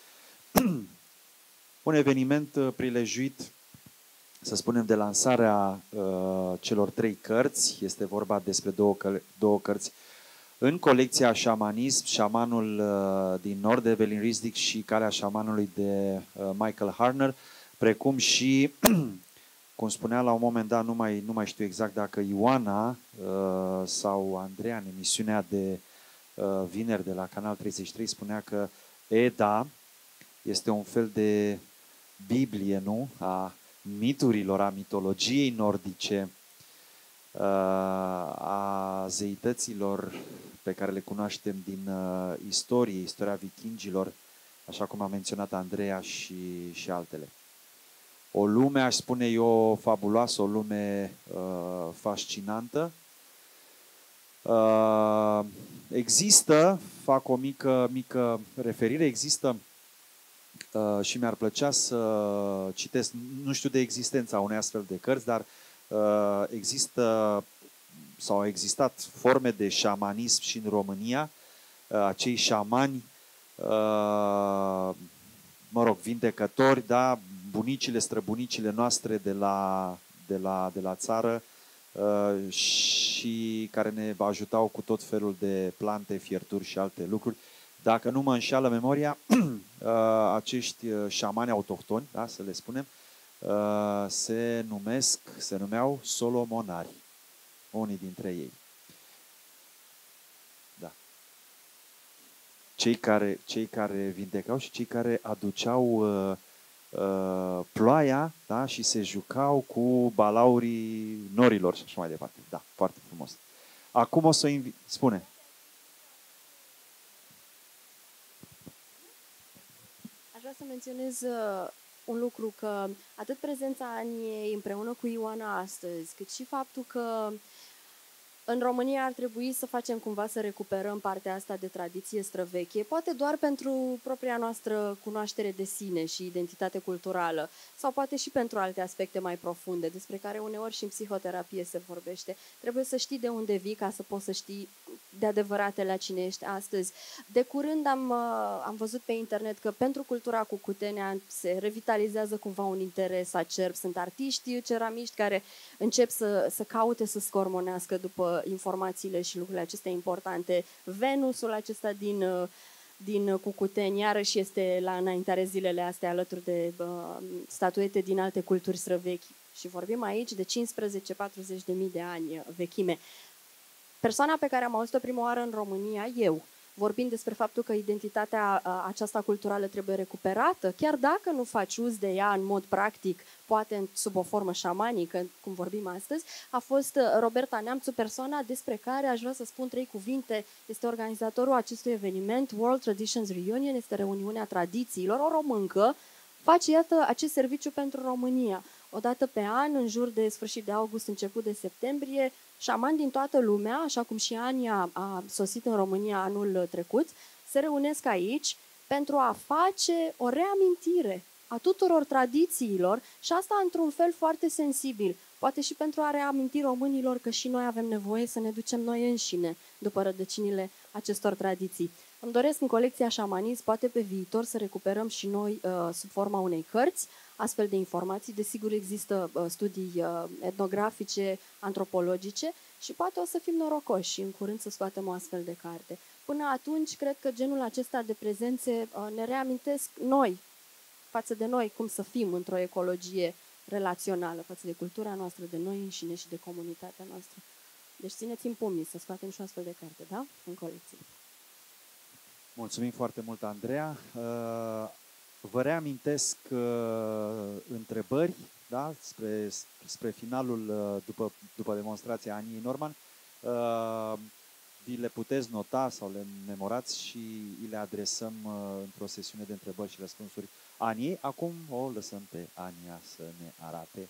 Un eveniment prilejuit, să spunem, de lansarea celor 3 cărți. Este vorba despre două cărți în colecția Șamanism, Șamanul din Nord de Evelyn Risdick și Calea Șamanului de Michael Harner, precum și, cum spunea la un moment dat, nu mai știu exact dacă Ioana sau Andreea, în emisiunea de vineri de la Canal 33, spunea că Eda este un fel de Biblie, nu? A miturilor, a mitologiei nordice, a zeităților pe care le cunoaștem din istoria vikingilor, așa cum a menționat Andreea și altele. O lume, aș spune eu, fabuloasă, o lume fascinantă. Există, fac o mică referire, există și mi-ar plăcea să citesc, nu știu de existența unei astfel de cărți, dar există sau au existat forme de șamanism și în România, acei șamani, vindecători, da, bunicile, străbunicile noastre de la țară și care ne ajutau cu tot felul de plante, fierturi și alte lucruri. Dacă nu mă înșeală memoria, acești șamani autohtoni, da, să le spunem, se numeau solomonari, unii dintre ei. Da. Cei care vindecau și cei care aduceau ploaia, da, și se jucau cu balaurii norilor și așa mai departe. Da, foarte frumos. Acum o să invit. Spune. Aș vrea să menționez un lucru, că atât prezența Aniei împreună cu Ioana astăzi, cât și faptul că în România ar trebui să facem cumva să recuperăm partea asta de tradiție străveche, poate doar pentru propria noastră cunoaștere de sine și identitate culturală, sau poate și pentru alte aspecte mai profunde, despre care uneori și în psihoterapie se vorbește. Trebuie să știi de unde vii ca să poți să știi de adevărate la cine ești astăzi. De curând am văzut pe internet că pentru cultura cucutenea se revitalizează cumva un interes acerb. Sunt artiști, ceramiști care încep să caute să scormonească după informațiile și lucrurile acestea importante. Venusul acesta din Cucuteni iarăși este la înaintare zilele astea alături de statuete din alte culturi străvechi. Și vorbim aici de 15-40 de mii de ani vechime. Persoana pe care am auzit-o prima oară în România, eu, vorbind despre faptul că identitatea aceasta culturală trebuie recuperată, chiar dacă nu faci uz de ea în mod practic, poate sub o formă șamanică, cum vorbim astăzi, a fost Roberta Neamțu, persoana despre care aș vrea să spun 3 cuvinte. Este organizatorul acestui eveniment, World Traditions Reunion, este reuniunea tradițiilor, o româncă, face, iată, acest serviciu pentru România. O dată pe an, în jur de sfârșit de august, început de septembrie, șamani din toată lumea, așa cum și Ania a sosit în România anul trecut, se reunesc aici pentru a face o reamintire a tuturor tradițiilor și asta într-un fel foarte sensibil, poate și pentru a reaminti românilor că și noi avem nevoie să ne ducem noi înșine după rădăcinile acestor tradiții. Îmi doresc în colecția Șamanism, poate pe viitor, să recuperăm și noi sub forma unei cărți astfel de informații. Desigur, există studii etnografice, antropologice și poate o să fim norocoși și în curând să scoatem o astfel de carte. Până atunci, cred că genul acesta de prezențe ne reamintesc noi, față de noi, cum să fim într-o ecologie relațională, față de cultura noastră, de noi înșine și de comunitatea noastră. Deci țineți în pumnii să scoatem și o astfel de carte, da? În colecție. Mulțumim foarte mult, Andreea. Vă reamintesc întrebări, da, spre finalul, după demonstrația Aniei Norman. Vi le puteți nota sau le memorați și le adresăm într-o sesiune de întrebări și răspunsuri Aniei. Acum o lăsăm pe Ania să ne arate.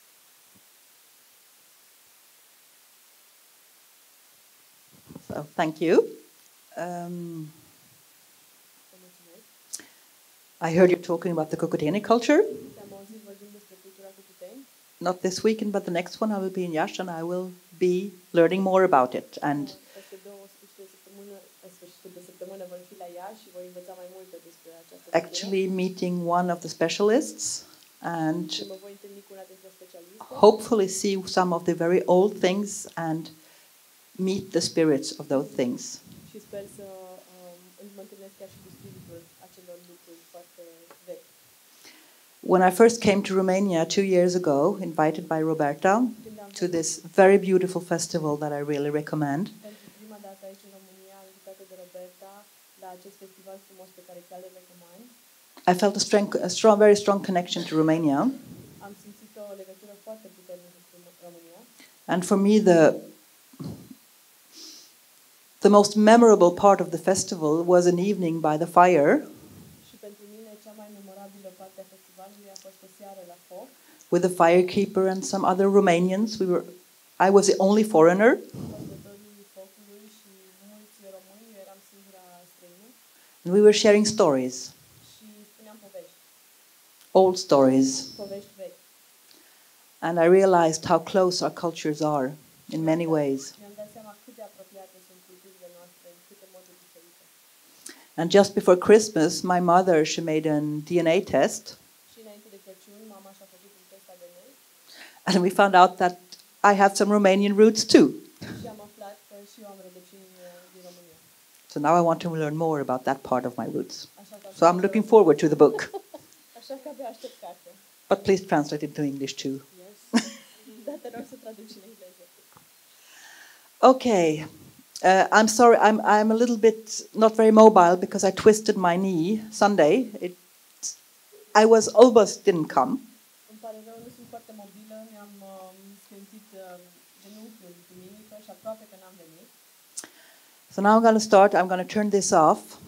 So, thank you. I heard you talking about the Kokoteni culture. Not this weekend, but the next one I will be in Yash and I will be learning more about it. And actually meeting one of the specialists and hopefully see some of the very old things and meet the spirits of those things. When I first came to Romania 2 years ago, invited by Roberta to this very beautiful festival that I really recommend, I felt a very strong connection to Romania. And for me, the most memorable part of the festival was an evening by the fire with the firekeeper and some other Romanians. I was the only foreigner. And we were sharing stories. Old stories. And I realized how close our cultures are in many ways. And just before Christmas, my mother, she made a DNA test. And we found out that I have some Romanian roots too. So now I want to learn more about that part of my roots. So I'm looking forward to the book. But please translate it into English too. Okay. I'm sorry, I'm a little bit not very mobile because I twisted my knee Sunday. I almost didn't come. So now I'm going to start. I'm going to turn this off.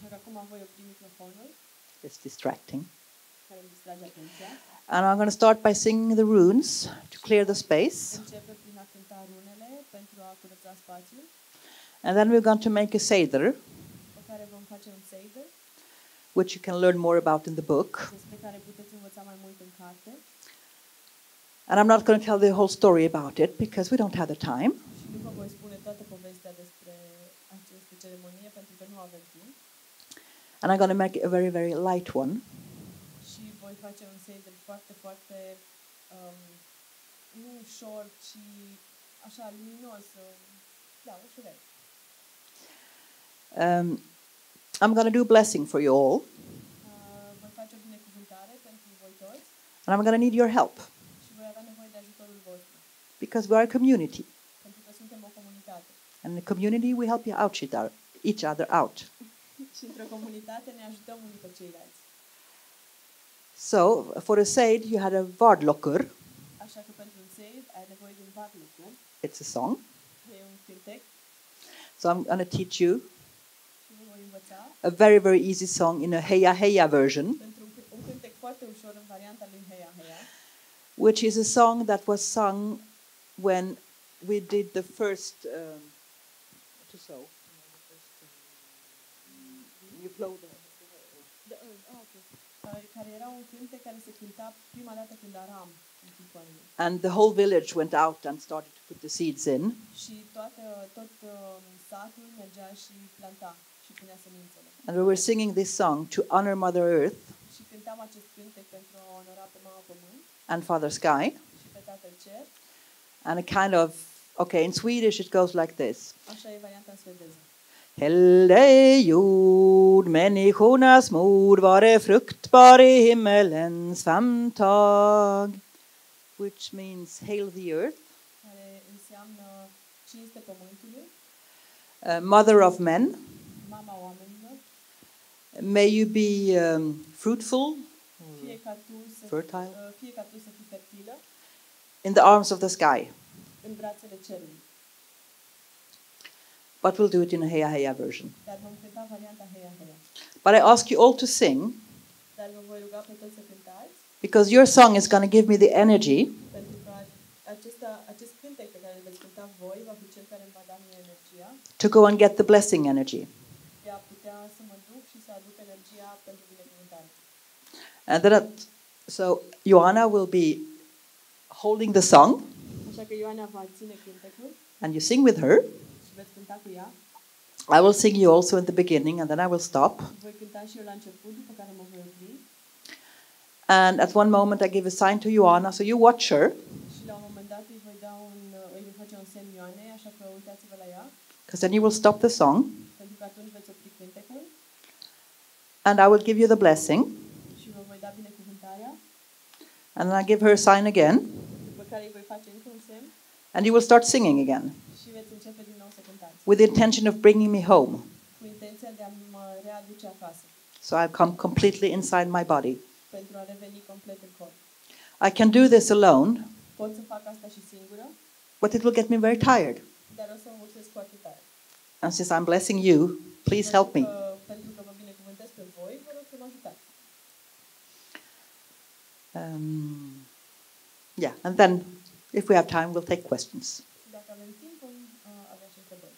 It's distracting. And I'm going to start by singing the runes to clear the space. And then we're going to make a Seder, which you can learn more about in the book. And I'm not going to tell the whole story about it because we don't have the time. And I'm going to make it a very, very light one. I'm going to do a blessing for you all. And I'm going to need your help. Because we are a community. And in the community we help you out each other out. So, for a Seid, you had a Vardlokker. It's a song. So I'm going to teach you a very, very easy song in a Heya Heya version, which is a song that was sung when we did the first you blow and the whole village went out and started to put the seeds in. And we were singing this song to honor Mother Earth and Father Sky. And a kind of, okay, in Swedish it goes like this. Helde jord, människornas mor, vare fruktbar i himmelens famntag. Which means, hail the earth. Mother of men. May you be fruitful, Fie ca tu să, fertile, fie ca tu să fii fertilă in the arms of the sky. în brațele cerului. But we'll do it in a Heya Heya version. Dar vom cânta varianta Heia Heia. But I ask you all to sing, Dar vă voi ruga pe toți să cântați, because your song is going to give me the energy pentru că acest cântec pe care îl veți cânta voi va fi cel care îmi va da mie energia to go and get the blessing energy. de a putea să mă duc și să aduc energia pentru binecuvântare. And then, so Joanna will be holding the song, Așa că Ioana va ține cântecul and you sing with her. și veți cânta cu ea. I will sing you also in the beginning, and then I will stop. Voi cânta și eu la început, după care mă voi opri. And at one moment, I give a sign to Joanna, so you watch her, Și la un moment dat îi voi face un semn Ioanei, așa că uitați-vă la ea, because then you will stop the song, pentru că atunci veți opri cântecul and I will give you the blessing, și vă voi da binecuvântarea, and then I give her a sign again, după care îi voi face încă un semn and you will start singing again și veți începe din nou să cântați, with the intention of bringing me home. cu intenția de a mă readuce acasă, So I come completely inside my body. pentru a reveni complet în corp. I can do this alone, Pot să fac asta și singură, but it will get me very tired. dar o să mă mulțumesc foarte tare. And since I'm blessing you, please help me. Pentru că vă binecuvântez pe voi, vă rog să mă ajutați. Yeah, and then if we have time, we'll take questions. Și dacă avem timp, vom avea și întrebări.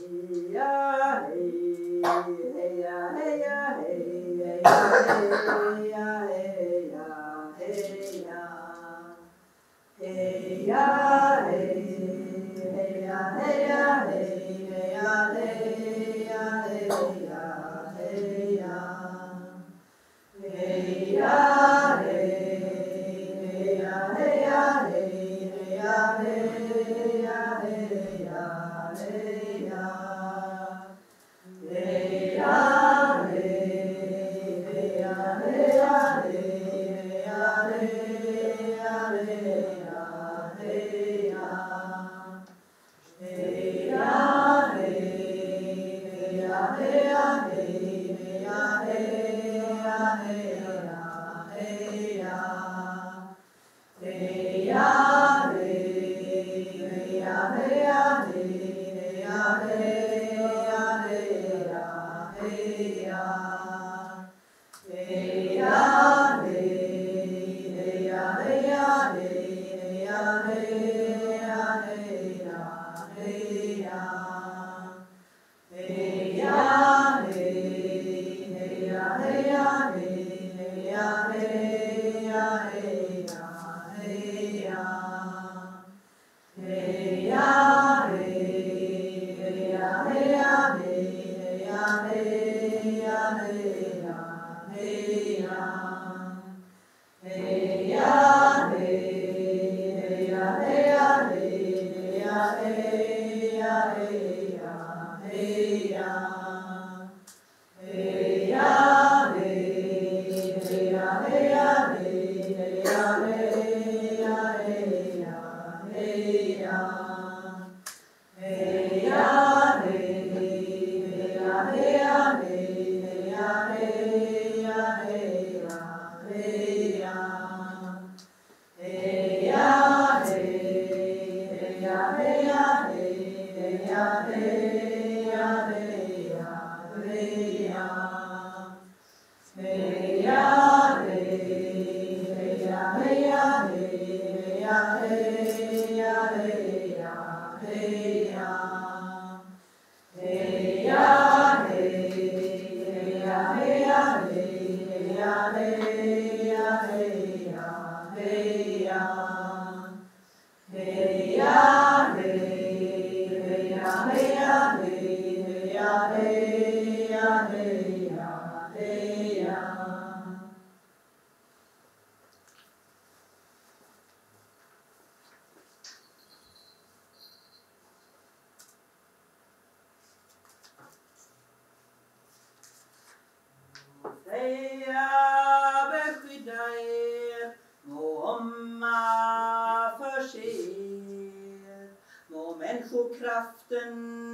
Människokraften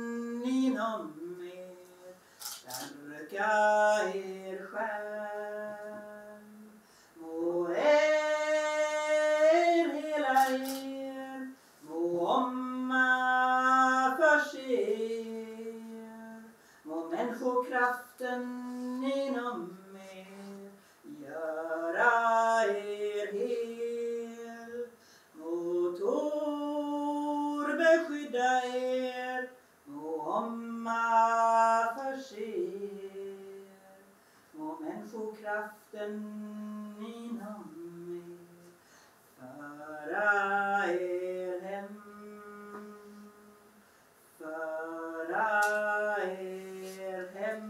inom er stärka er själ. Må er hela er, må omma förse er. Må människokraften inom er göra er hel. Må beskydda er, må omma förse er. Må människokraften inom er föra er hem. Föra er hem.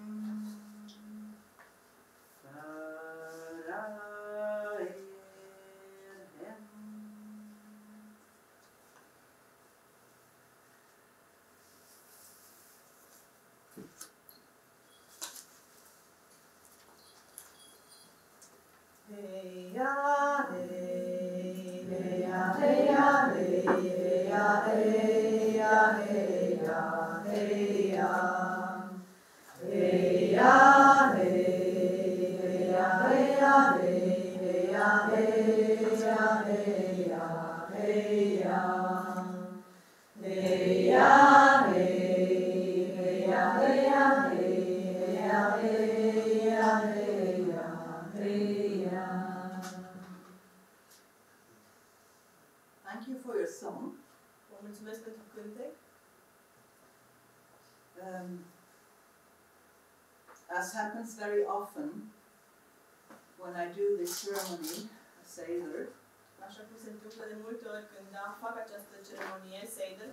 Föra er hem. Heja, heja, heja, heja, heja, heja, heja, heja. as happens very often when I do this ceremony, Seder, Așa cum se întâmplă de multe ori când fac această ceremonie, Seder,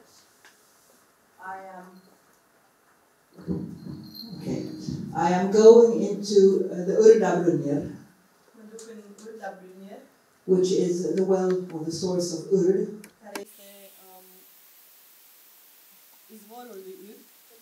I am going into the Urdabrunner, mă duc în Urda Brunier, which is the well or the source of Urd, care este izvorul lui Ur.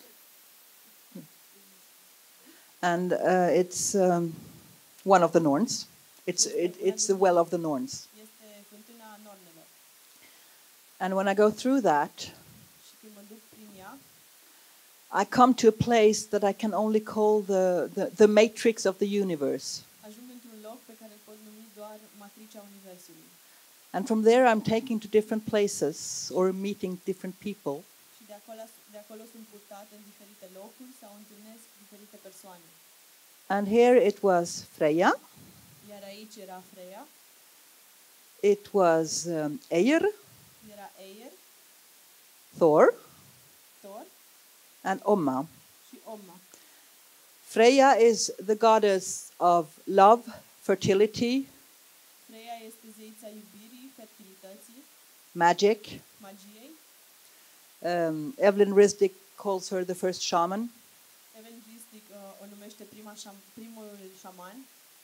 and it's one of the Norns. It's the well of the Norns. Este fântâna Nornelor. And when I go through that, Și când mă duc prin ea, I come to a place that I can only call the matrix of the universe. ajung într-un loc pe care îl pot numi doar matricea Universului. And from there I'm taken to different places or meeting different people. Și de acolo sunt purtate în diferite locuri sau întâlnesc diferite persoane. And here it was Freya, Iar aici era Freya, it was Eir, era Eir, Thor, Thor and Omma. și Omma. Freya is the goddess of love, fertility, Freya este zeița iubirii, fertilității, magic. magiei. Evelyn Risdick calls her the first shaman. Evelyn Ristic o numește primul șaman.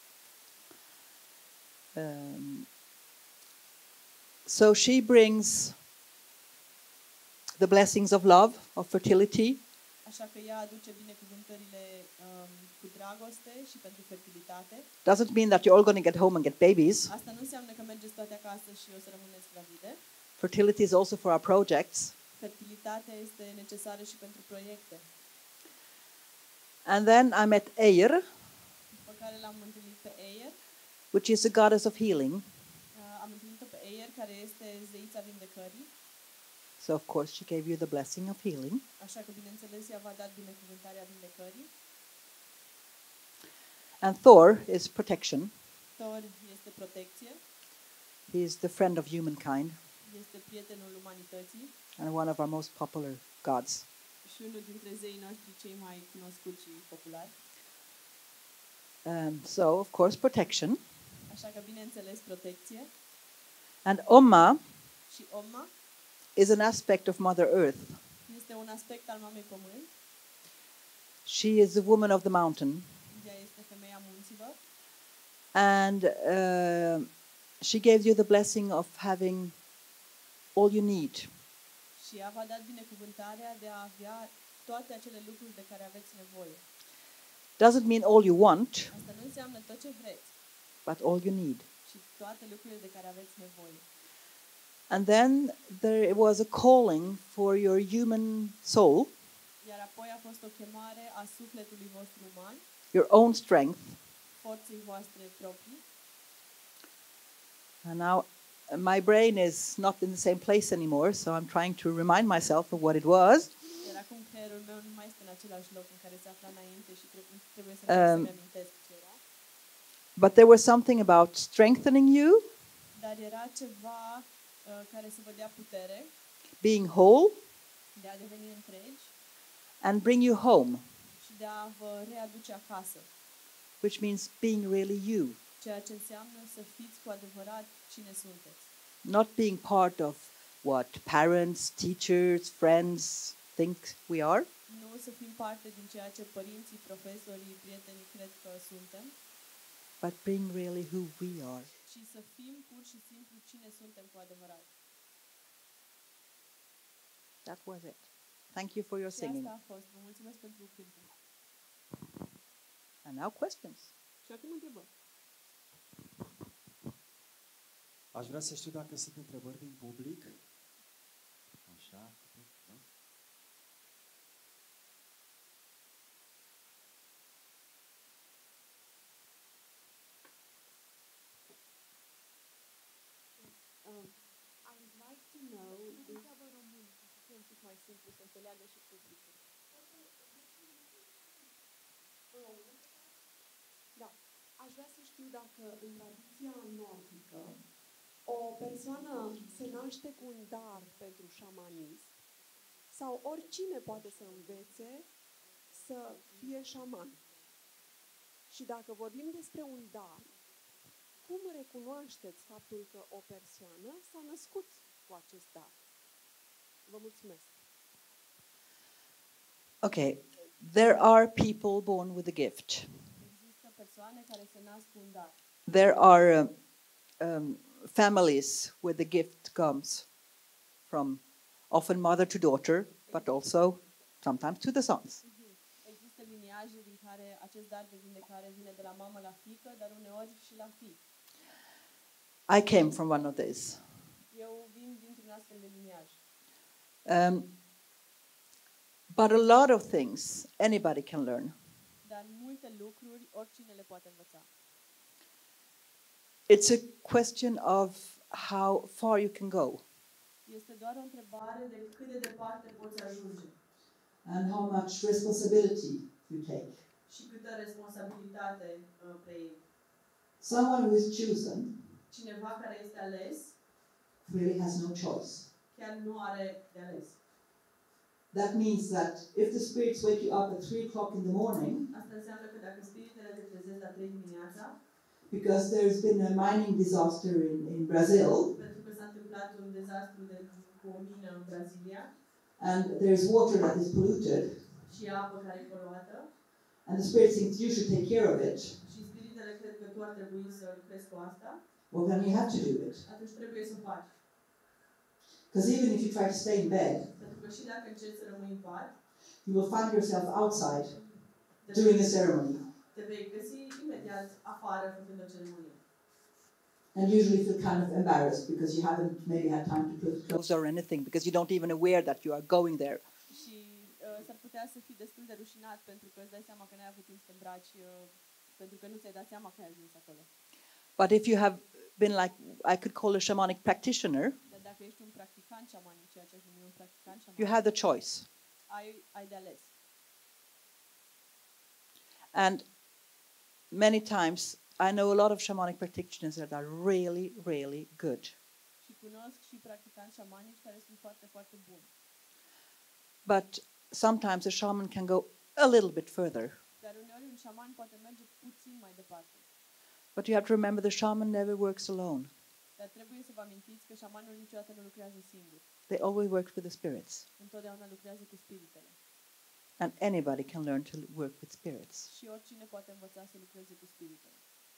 So she brings the blessings of love, of fertility, Așa că ea aduce binecuvântările cu dragoste și pentru fertilitate. doesn't mean that you're all going to get home and get babies. Asta nu înseamnă că mergeți toate acasă și o să rămâneți gravide. Fertility is also for our projects. Fertilitatea este necesară și pentru proiecte. And then I met Eir, După care l-am întâlnit pe Eir. which is the goddess of healing. Am întâlnit-o pe Eir, care este zeița vindecării. So of course she gave you the blessing of healing. Așa că, bineînțeles, ea v-a dat binecuvântarea vindecării. And Thor is protection. Thor este protecție, He's the friend of humankind este prietenul umanității and one of our most popular gods. și unul dintre zeii noștri cei mai cunoscuți și populari. So of course protection. Așa că, bineînțeles, protecție. And Omma Și Omma is an aspect of Mother Earth. este un aspect al Mamei Pământ. She is the woman of the mountain. Ea este femeia munților. And she gave you the blessing of having all you need. Și ea v-a dat binecuvântarea de a avea toate acele lucruri de care aveți nevoie. Doesn't mean all you want, Asta nu înseamnă tot ce vreți, but all you need. ci toate lucrurile de care aveți nevoie. And then there was a calling for your human soul, Iar apoi a fost o chemare a sufletului vostru uman, your own strength. forței voastre proprii. And now my brain is not in the same place anymore, so I'm trying to remind myself of what it was. Iar acum creierul meu nu mai este în același loc în care se afla înainte și trebuie să-mi amintesc ce era. But there was something about strengthening you, Dar era ceva care să vă dea putere being whole, de a deveni întregi and bring you home, și de a vă readuce acasă. which means being really you, Ceea ce înseamnă să fiți cu adevărat cine sunteți. not being part of what parents, teachers, friends think we are, Nu să fim parte din ceea ce părinții, profesorii, prietenii cred că suntem, but being really who we are. ci să fim pur și simplu cine suntem cu adevărat. That was it. Thank you for your Și singing. asta a fost. Vă mulțumesc pentru cântul. And now questions. Și acum întrebări. Aș vrea să știu dacă sunt întrebări din public. Așa. Da? I'd like to know if... un pic mai simplu să înțeleagă și publicul. Da. Aș vrea să știu dacă în tradiția nordică o persoană se naște cu un dar pentru șamanism sau oricine poate să învețe să fie șaman. Și dacă vorbim despre un dar, cum recunoașteți faptul că o persoană s-a născut cu acest dar? Vă mulțumesc. Okay, there are people born with a gift. Există persoane care se nasc cu un dar. There are families where the gift comes from often mother to daughter, but also sometimes to the sons. Există liniaje din care acest dar de vindecare vine de la mamă la fiică, dar uneori și la fiic. I came from one of these. Eu vin dintr-un astfel de liniaj. But a lot of things anybody can learn. Dar multe lucruri oricine le poate învăța. It's a question of how far you can go Este doar o întrebare de cât de departe poți ajunge and how much responsibility you take. și câtă responsabilitate preiei. Someone who is chosen Cineva care este ales really has no choice. chiar nu are de ales. That means that if the spirits wake you up at 3 o'clock in the morning, Asta înseamnă că dacă spiritele te trezesc la 3 dimineața, because there's been a mining disaster in Brazil, pentru că s-a întâmplat un dezastru cu o mină în Brazilia and there's water that is polluted, și apă care e poluată, and the spirit thinks you should take care of it, și spiritele cred că tu ar trebui să lucrezi cu asta, well then you have to do it. atunci trebuie să faci. Because even if you try to stay in bed, Pentru că și dacă încerci să rămâi în pat, you will find yourself outside te doing vei, a ceremony, te vei găsi imediat afară făcând o ceremonie. and usually feel kind of embarrassed because you haven't maybe had time to put clothes or anything, because you don't even aware that you are going there. Și s-ar putea să fii destul de rușinat pentru că îți dai seama că n-ai avut timp să te îmbraci, pentru că nu ți-ai dat seama că ai ajuns acolo. But if you have been like, I could call a shamanic practitioner, Dar dacă ești un practicant șamanic, ceea ce aș numi un practicant you șamanic, have the choice. ai de ales. And many times, I know a lot of shamanic practitioners that are really, really good. Și cunosc și practicanți șamanici care sunt foarte, foarte buni. But sometimes a shaman can go a little bit further. Dar uneori un șaman poate merge puțin mai departe. But you have to remember the shaman never works alone. Dar trebuie să vă amintiți că șamanul niciodată nu lucrează singur. They always work with the spirits. Întotdeauna lucrează cu spiritele. And anybody can learn to work with spirits. Și oricine poate învăța să lucreze cu spiritele.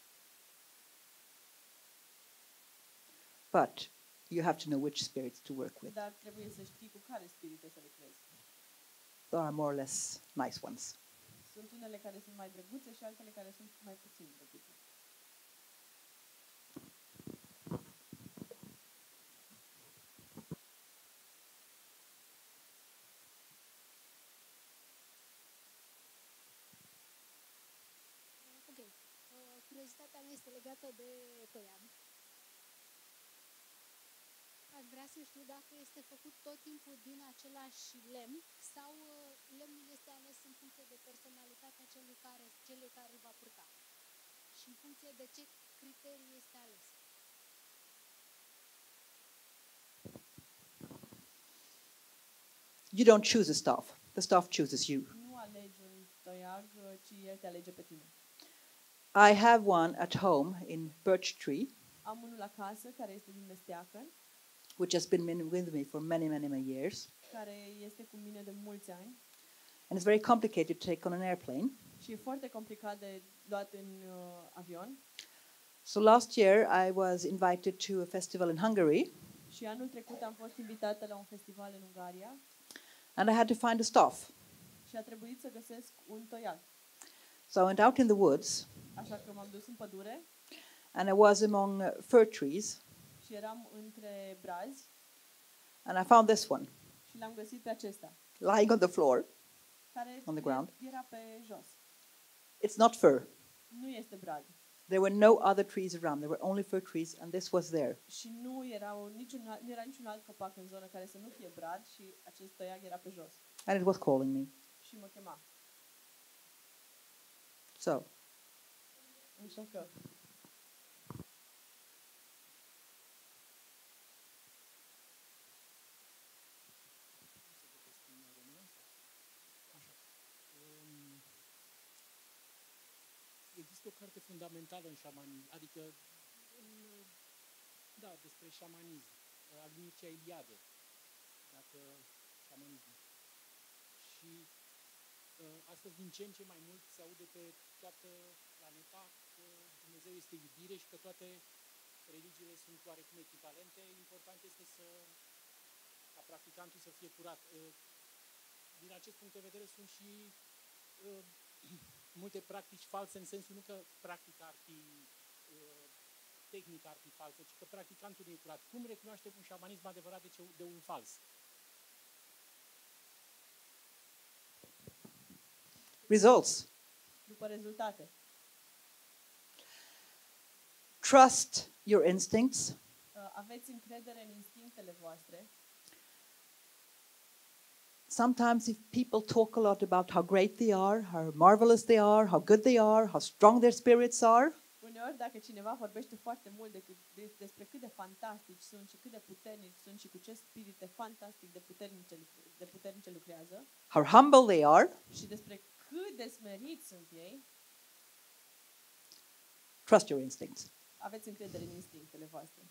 But you have to know which spirits to work with. Dar trebuie să știi cu care spirite să lucrezi. There are more or less nice ones. Sunt unele care sunt mai drăguțe și altele care sunt mai puțin drăguțe. Ok. Curiozitatea mea este legată de toiag. Aș vrea să știu dacă este făcut tot timpul din același lemn sau lemnul este ales în funcție de personalitatea celui care îl va purta și în funcție de ce criterii este ales. You don't choose a staff. The staff chooses you. Nu alegi un toiag, ci el te alege pe tine. I have one at home in birch tree, Am unul acasă care este din mesteacă, which has been with me for many, many, many years. care este cu mine de mulți ani And it's very complicated to take on an airplane. și e foarte complicat de luat în avion. So last year I was invited to a festival in Hungary, Și anul trecut am fost invitată la un festival în Ungaria and I had to find a staff. și a trebuit să găsesc un toiag. So I went out in the woods, Așa că m-am dus în pădure and I was among fir trees, și eram între brazi and I found this one și l-am găsit pe acesta, lying on the floor. care On the ground. era pe jos. It's not fir. Nu este brad. There were no other trees around. There were only fir trees, and this was there. Și nu era niciun alt copac în zonă care să nu fie brad și acest toiag era pe jos. And it was calling me. Și mă chema. So Așa că fundamentală în șamanism, adică da, despre șamanism, al Mircea Eliade, dacă șamanism. Și astăzi din ce în ce mai mult se aude pe toată planeta că Dumnezeu este iubire și că toate religiile sunt oarecum echivalente. Important este ca practicantul să fie curat. Din acest punct de vedere sunt și multe practici false, în sensul nu că practica ar fi tehnica ar fi falsă, ci că practicantul nu e curat. Cum recunoaștem un șamanism adevărat de un fals? Results. După rezultate. Trust your instincts. Aveți încredere în instinctele voastre. Sometimes if people talk a lot about how great they are, how marvelous they are, how good they are, how strong their spirits are, Uneori, dacă cineva vorbește foarte mult despre cât de fantastici sunt și cât de puternici sunt și cu ce spirite fantastic de puternice lucrează how humble they are, și despre cât de smeriți sunt ei, trust your instincts. aveți încredere în instinctele voastre.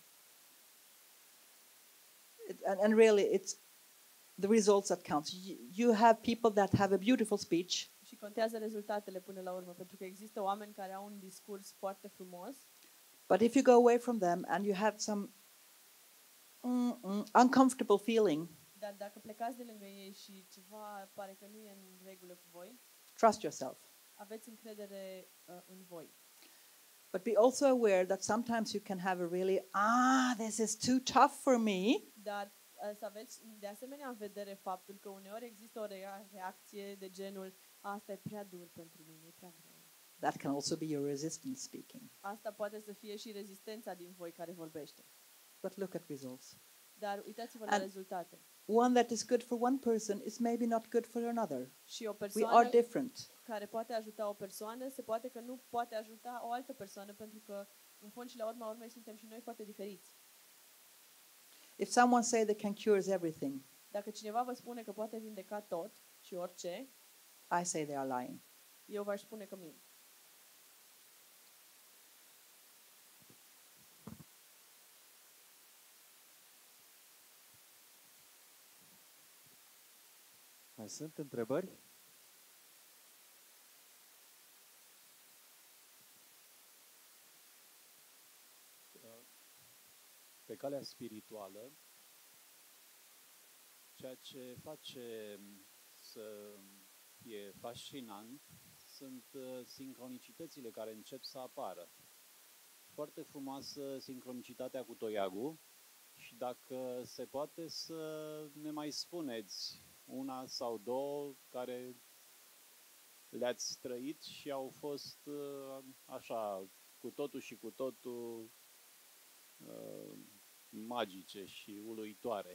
And really, it's the results that count. You have people that have a beautiful speech, Și contează rezultatele până la urmă, pentru că există oameni care au un discurs foarte frumos, but if you go away from them and you have some uncomfortable feeling, dar dacă plecați de lângă ei și ceva pare că nu e în regulă cu voi, trust yourself. aveți încredere în voi. But be also aware that sometimes you can have a really, this is too tough for me. Dar să aveți de asemenea în vedere faptul că uneori există o reacție de genul asta e prea dur pentru mine, e prea greu. That can also be your resistance speaking. Asta poate să fie și rezistența din voi care vorbește. But look at results. Dar uitați-vă la And rezultate. one that is good for one person is maybe not good for another. Și o We are persoană different. care poate ajuta o persoană, se poate că nu poate ajuta o altă persoană, pentru că în fond și la urma urmei suntem și noi foarte diferiți. If someone say they can cure everything, Dacă cineva vă spune că poate vindeca tot și orice, I say they are lying. eu v-aș spune că mint. Mai sunt întrebări? Pe calea spirituală, ceea ce face să fie fascinant sunt sincronicitățile care încep să apară. Foarte frumoasă sincronicitatea cu toiagul și dacă se poate să ne mai spuneți una sau două care le-ați trăit și au fost așa cu totul și cu totul magice și uluitoare.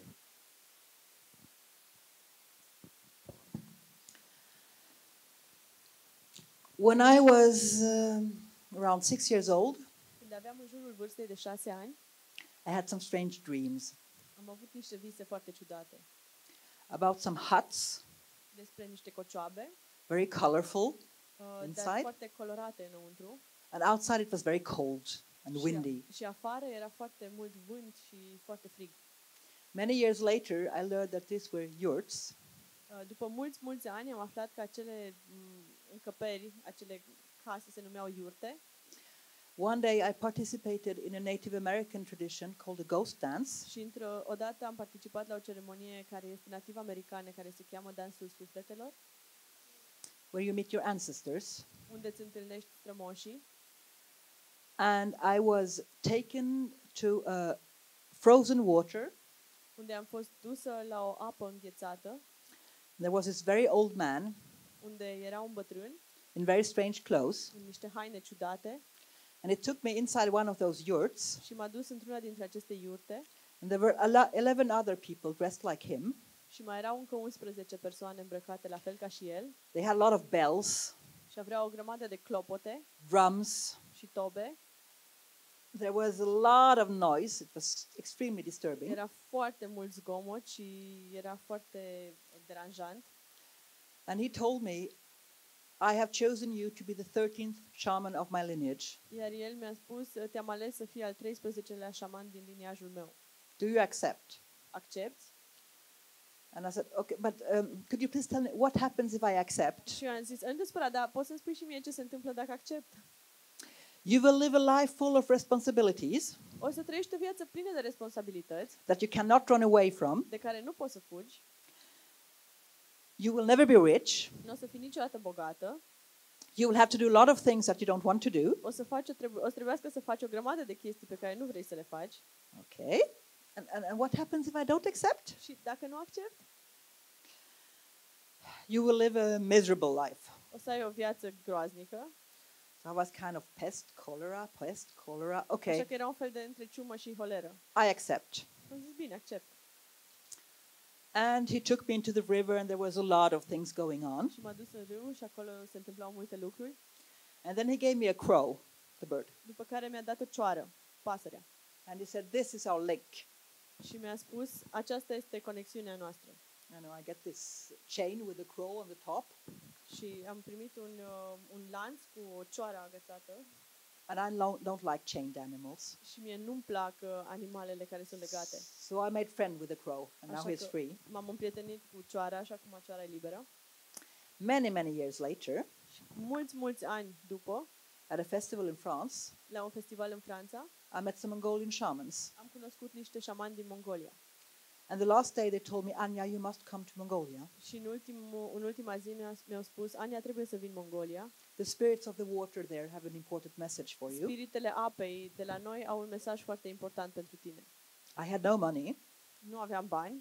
When I was around 6 years old, Când aveam în jurul vârstei de 6 ani, I had some strange dreams am avut niște vise foarte ciudate about some huts, despre niște cocioabe, very colorful, dar Inside? foarte colorate înăuntru. and outside it was very cold and windy. Și afară era foarte mult vânt și foarte frig. Many years later, I learned that these were yurts, După mulți ani am aflat că acele încăperi, acele case se numeau iurte. One day I participated in a Native American tradition called the ghost dance, Și odată am participat la o ceremonie care este nativ americană, care se cheamă Dansul Sufletelor, where you meet your ancestors. unde îți întâlnești strămoșii. And I was taken to frozen water. Unde am fost dusă la o apă înghețată, There was this very old man unde era un bătrân in very strange clothes, în niște haine ciudate and it took me inside one of those yurts, și m-a dus într-una dintre aceste iurte and there were 11 other people dressed like him. și mai erau încă 11 persoane îmbrăcate la fel ca și el They had a lot of bells, și aveau o grămadă de clopote drums. și tobe. There was a lot of noise. It was extremely disturbing. Era foarte mult zgomot și era foarte deranjant. And he told me, I have chosen you to be the 13th shaman of my lineage. Iar el mi-a spus, te-am ales să fii al 13-lea șaman din liniajul meu. Do you accept? Accepti? And I said, okay, but could you please tell me what happens if I accept? Și eu am zis, nu te spera, dar poți să-mi spui și mie ce se întâmplă dacă accept? You will live a life full of responsibilities O să trăiești o viață plină de responsabilități, that you cannot run away from. de care nu poți să fugi, You will never be rich. nu o să fii niciodată bogată, You will have to do a lot of things that you don't want to do. o să trebuiască să faci o grămadă de chestii pe care nu vrei să le faci. Okay. And what happens if I don't accept? Și dacă nu accepti, You will live a miserable life. o să ai o viață groaznică. So I was kind of pest, cholera. Așa Okay, că era un fel de între ciumă și holeră. I accept. Am zis, bine, accept. And he took me into the river, and there was a lot of things going on. Și m-a dus în râu și acolo se întâmplau multe lucruri. And then he gave me a crow, the bird. După care mi-a dat o cioară, pasărea. And he said, "This is our link." Și mi-a spus, aceasta este conexiunea noastră. I get this chain with a crow on the top. Și am primit un lanț cu o cioară agățată. And I don't like chained animals. Și mie nu-mi plac animalele care sunt legate. So I made friend with the crow, and now Așa he's că free. m-am împrietenit cu cioara, așa cum cioara e liberă. Many years later, Mulți ani după, at a festival in France, la un festival în Franța, I met some Mongolian shamans. am cunoscut niște șamani din Mongolia. And the last day they told me, "Anya, you must come to Mongolia. Și în ultima zi mi-au spus, Ania, trebuie să vin în Mongolia. The spirits of the water there have an important message for you." Spiritele apei de la noi au un mesaj foarte important pentru tine. I had no money, Nu aveam bani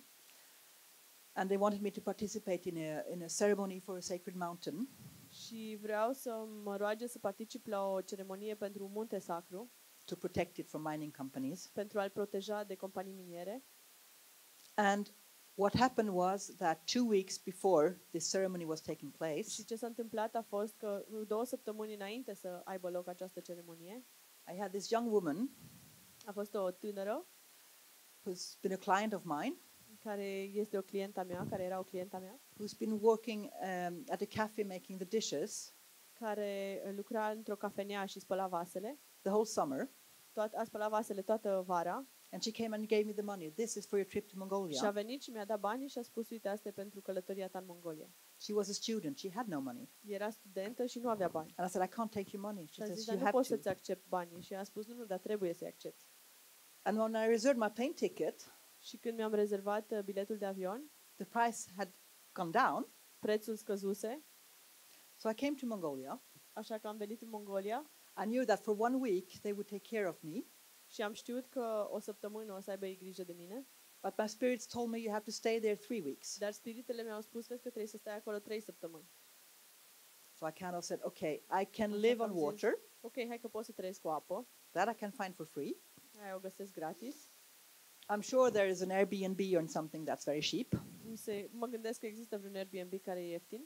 and they wanted me to participate in a ceremony for a sacred mountain. și vreau să mă roage să particip la o ceremonie pentru un munte sacru, to protect it from mining companies. pentru a-l proteja de companii miniere. And what happened was that 2 weeks before this ceremony was taking place, Și ce s-a întâmplat a fost că 2 săptămâni înainte să aibă loc această ceremonie, I had this young woman a fost o tânără who's been a client of mine, care este o clienta mea, care era o clienta mea, who's been working at a cafe making the dishes care lucra într-o cafenea și spăla vasele. the whole summer. A spălat vasele toată vara And she came and gave me the money. This is for your trip to și a Mongolia. venit și mi-a dat banii și a spus, uite, asta e pentru călătoria ta în Mongolia. She was a student. She had no money. Era studentă și nu avea bani. And I said, I can't take your money. Și She a says, zis, you dar nu have poți to. să-ți accept banii. Și a spus, nu, dar trebuie să-i accepti. And when I reserved my plane ticket, Și când mi-am rezervat biletul de avion, the price had gone down. prețul scăzuse, So I came to Mongolia. așa că am venit în Mongolia I knew that for 1 week they would take care of me. și am știut că o săptămână o să aibă ei grijă de mine, But my spirits told me you have to stay there 3 weeks. dar spiritele mi-au spus, vezi că trebuie să stai acolo 3 săptămâni. So I kind of said, okay, I can live on water. Ok, hai că pot să trăiesc cu apă, That I can find for free. aia o găsesc gratis. I'm sure there is an Airbnb or something that's very cheap. Mă gândesc că există vreun Airbnb care e ieftin.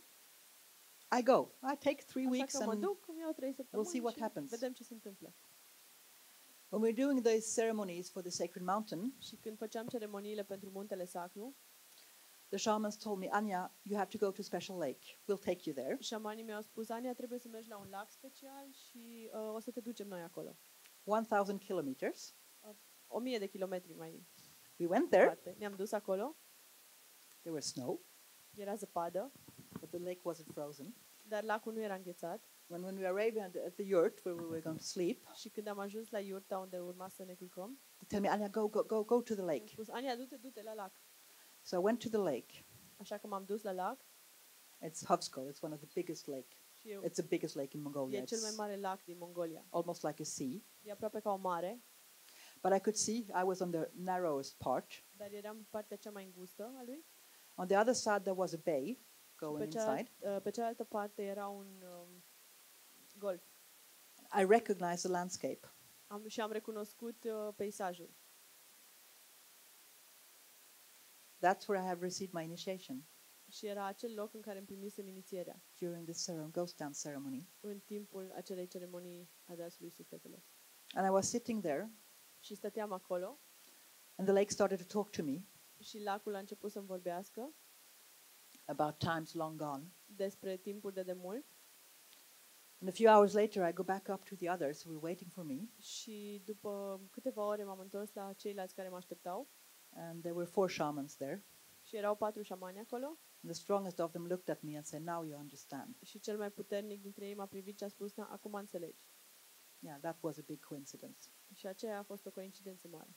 I go. I take 3 Așa weeks că mă and duc, îmi iau 3 săptămâni see what și happens. vedem ce se întâmplă. when we're doing those ceremonies for the sacred mountain, Și când făceam ceremoniile pentru muntele sacru, the shamans told me, Anya, you have to go to a special lake. We'll take you there. șamanii mi-au spus, Ania, trebuie să mergi la un lac special și o să te ducem noi acolo. 1,000 kilometers. 1000 de kilometri mai We went there. departe. Ne-am dus acolo, There was snow, era zăpadă, but the lake wasn't frozen. dar lacul nu era înghețat. When we arrived at the yurt where we were going to sleep, Și când am ajuns la iurta unde urma să ne culcăm, they tell me, Anya, go to the am lake. spus, Ania, du-te la lac. So I went to the lake. Așa că m-am dus la lac It's Hovsko. It's one of the biggest lake. și It's the biggest lake in Mongolia. e cel mai It's mare lac din Mongolia. almost like a sea. E aproape ca o mare, But I could see I was on the narrowest part. dar eram în partea cea mai îngustă a lui. On the other side, there was a bay going inside. Pe cealaltă parte era un golf. I recognized the landscape. Și am recunoscut peisajul. That's where I have received my initiation Și era acel loc în care îmi primisem inițierea, during this ghost dance ceremony. în timpul acelei ceremonii a dansului sufletelor. And I was sitting there, Și stăteam acolo and the lake started to talk to me și lacul a început să-mi vorbească about times long gone. despre timpul de demult And a few hours later, I go back up to the others who were waiting for me. Și după câteva ore m-am întors la ceilalți care mă așteptau And there were 4 shamans there. și erau 4 șamani acolo And the strongest of them looked at me and said, "Now you understand." și cel mai puternic dintre ei m-a privit și a spus, "Da, acum înțelegi." Yeah, that was a big coincidence. Și aceea a fost o coincidență mare.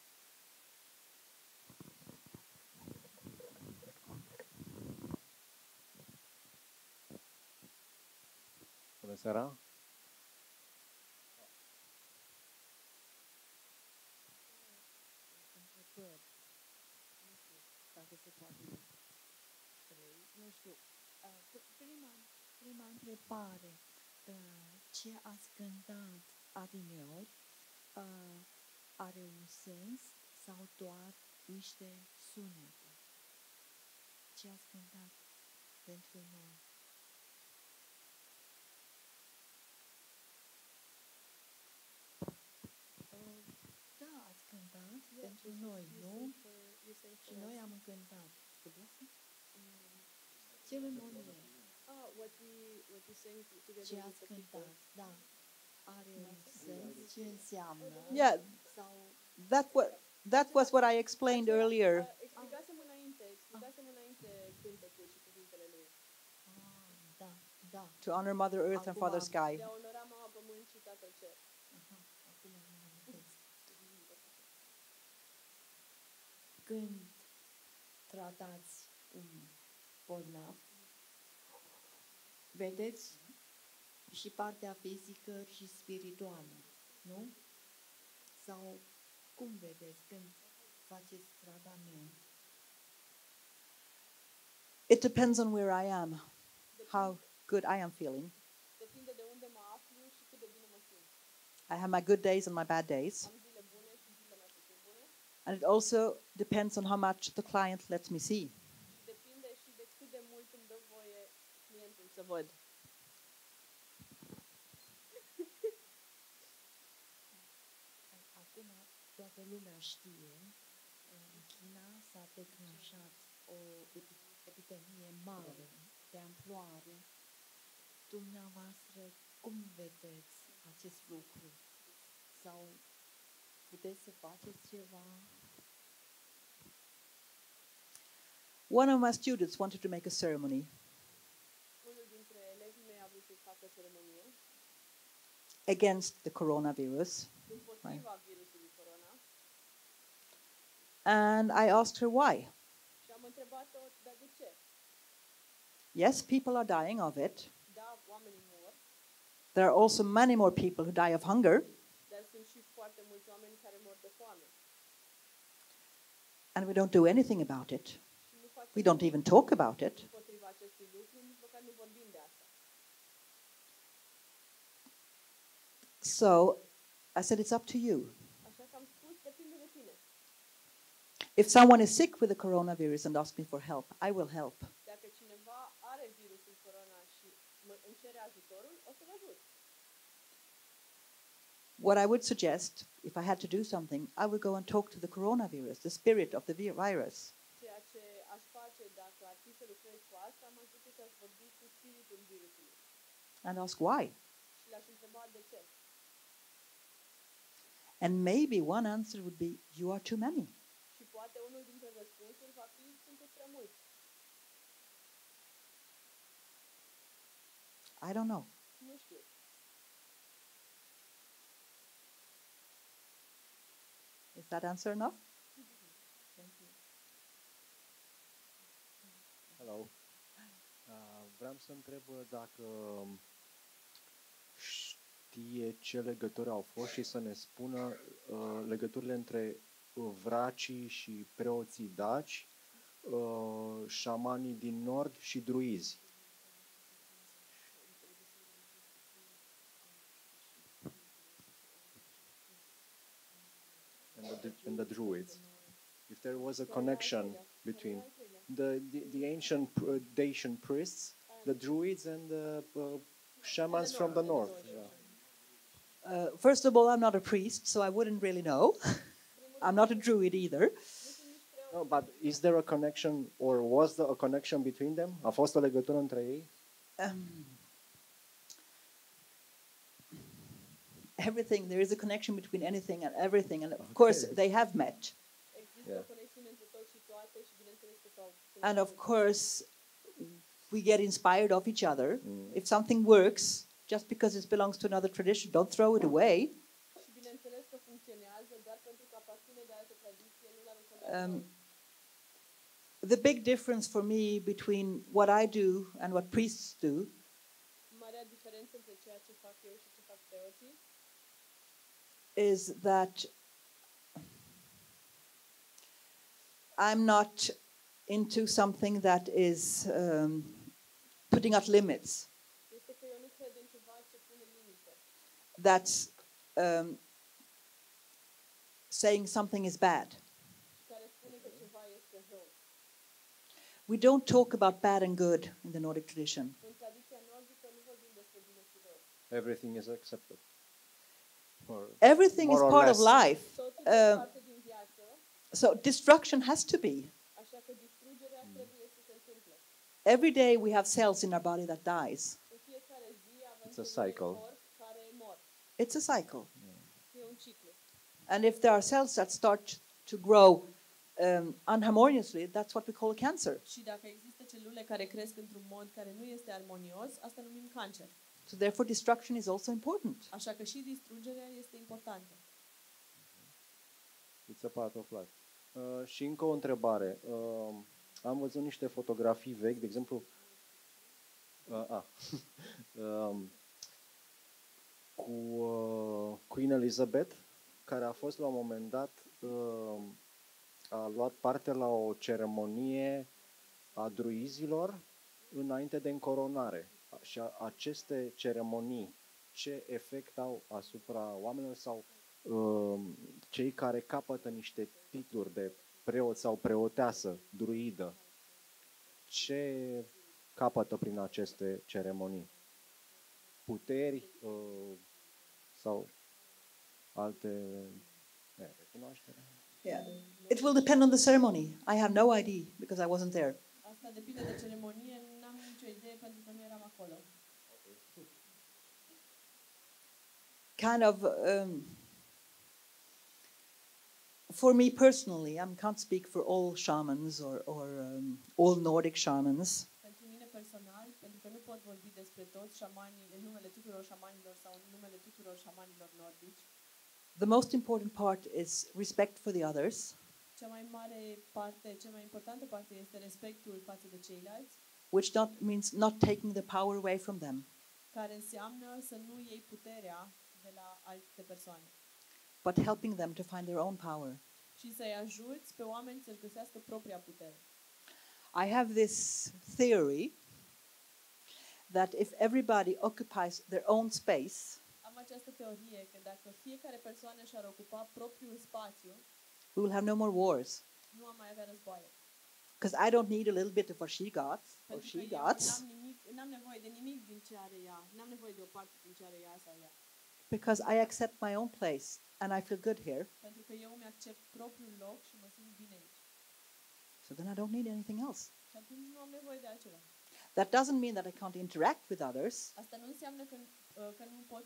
Bună seara! Întrebări. Nu știu dacă se poate trei. Nu știu. Prima întrebare. Ce ați cântat adineori are un sens sau doar niște sunete? Ce ați cântat pentru noi? Da, ați cântat pentru noi, nu? Și noi am cântat. Ceremonie. Ce ați cântat, da. Are un sens? Ce înseamnă? Yeah, Sau that was what I explained earlier. Explicasem înainte cântecul și cuvintele lui. da, da. To honor Mother Earth and Father Sky. De a onora Mama Pământ și Tatăl Cer. Acum am înțeles. Când tratați un bolnav, vedeți și partea fizică și spirituală, nu? Sau cum vedeți când faceți tratament? It depends on where I am, how good I am feeling. Depinde de unde mă aflu și cât de bine mă simt. I have my good days and my bad days. Am zile bune și zile mai puțin bune. And it also depends on how much the client lets me see. Și depinde și de cât de mult îmi dă voie clientul să văd. Acum toată lumea știe, în China s-a declanșat o epidemie mare, de amploare. Dumneavoastră, cum vedeți acest lucru? Sau puteți să faceți ceva? One of my students wanted to make a ceremony Unul dintre elevii mei a vrut să facă ceremonie against the coronavirus. împotriva virusului corona And I asked her why. și am întrebat-o, dar de ce? Yes, people are dying of it. Da, oamenii mor, There are also many more people who die of hunger. dar sunt și foarte mulți oameni care mor de foame. And we don't do anything about it. Și nu facem We don't even talk about it. împotriva acestui lucru, nici măcar nu vorbim de asta. So I said, it's up to you. Așa că am spus, depinde de tine. If someone is sick with the coronavirus and asks me for help, I will help. Dacă cineva are virusul corona și îmi cere ajutorul, o să-l ajut. What I would suggest, if I had to do something, I would go and talk to the coronavirus, the spirit of the virus. Ceea ce aș face dacă ar fi să lucrez cu asta, m-aș duce să-aș vorbi cu spiritul virusului. And ask why. Și l-aș întreba de ce. And maybe one answer would be, you are too many. Și poate unul dintre răspunsuri va fi, sunteți prea mulți. I don't know. Nu știu. Is that answer enough? Hello. Vreau să întreb dacă știe ce legături au fost și să ne spună legăturile între vracii și preoții daci, șamanii din nord și druizi. And the druids. If there was a connection between the ancient Dacian priests, the druids, and the shamans from the north. Yeah. First of all, I'm not a priest, so I wouldn't really know. I'm not a druid either. No, but is there a connection, or was there a connection between them? A fost o legătură între ei? everything. There is a connection between anything and everything, and of course they have met. Există Yeah. o conexiune între tot și toate și bineînțeles că s-au And of course, we get inspired of each other. Mm. If something works, just because it belongs to another tradition, don't throw it away. și bineînțeles că funcționează doar pentru că aparține de altă tradiție, nu l-aruncăm la The big difference for me between what I do and what priests do Marea diferență între ceea ce fac eu și ce fac preoții is that I'm not into something that is putting out limits. este că eu nu cred în ceva ce pune limite, That's saying something is bad. care spune că ceva este rău. We don't talk about bad and good in the Nordic tradition. În tradiția nordică nu vorbim despre bine și rău. Everything is accepted. Or Everything is more or part of less. life. Totul este parte din viață, So destruction has to be. așa că distrugerea trebuie să se întâmple. Every day we have cells in our body that dies. În fiecare zi avem It's a celule în cycle. corp care mor. It's a cycle. E un ciclu. And if there are cells that start to grow unharmoniously, that's what we call a cancer. Și dacă există celule care cresc într-un mod care nu este armonios, asta numim cancer. So therefore destruction is also important. Așa că și distrugerea este importantă. It's a part of life. Și încă o întrebare. Am văzut niște fotografii vechi, de exemplu, cu Queen Elizabeth, care a fost la un moment dat, a luat parte la o ceremonie a druizilor înainte de încoronare. Și aceste ceremonii, ce efect au asupra oamenilor sau cei care capătă niște titluri de preot sau preoteasă, druidă, ce capătă prin aceste ceremonii? Puteri sau alte recunoaștere? Yeah. It will depend on the ceremony. I have no idea because I wasn't there. Asta depinde de ceremonie, n-am nicio idee pentru că nu eram acolo. Kind of, for me personally, I can't speak for all shamans or all Nordic shamans. Pentru mine personal, pentru că nu pot vorbi despre toți șamanii, în numele tuturor șamanilor sau în numele tuturor șamanilor nordici. The most important part is respect for the others, Cea mai mare parte, cea mai importantă parte este respectul față de ceilalți, which not means not taking the power away from them, care înseamnă să nu iei puterea de la alte persoane, but helping them to find their own power. și să-i ajuți pe oameni să-și găsească propria putere. I have this theory that if everybody occupies their own space, Am această teorie că dacă fiecare persoană și-ar ocupa propriul spațiu, we will have no more wars. nu am mai avea războaie. Because I don't need a little bit of what she got or Pentru she că eu got, n-am nevoie de nimic din ce are ea, n-am nevoie de o parte din ce are ea sau ea. because I accept my own place and I feel good here. Pentru că eu îmi accept propriul loc și mă simt bine aici. So then I don't need anything else. Și atunci nu am nevoie de altceva. That doesn't mean that I can't interact with others, Asta nu înseamnă că nu pot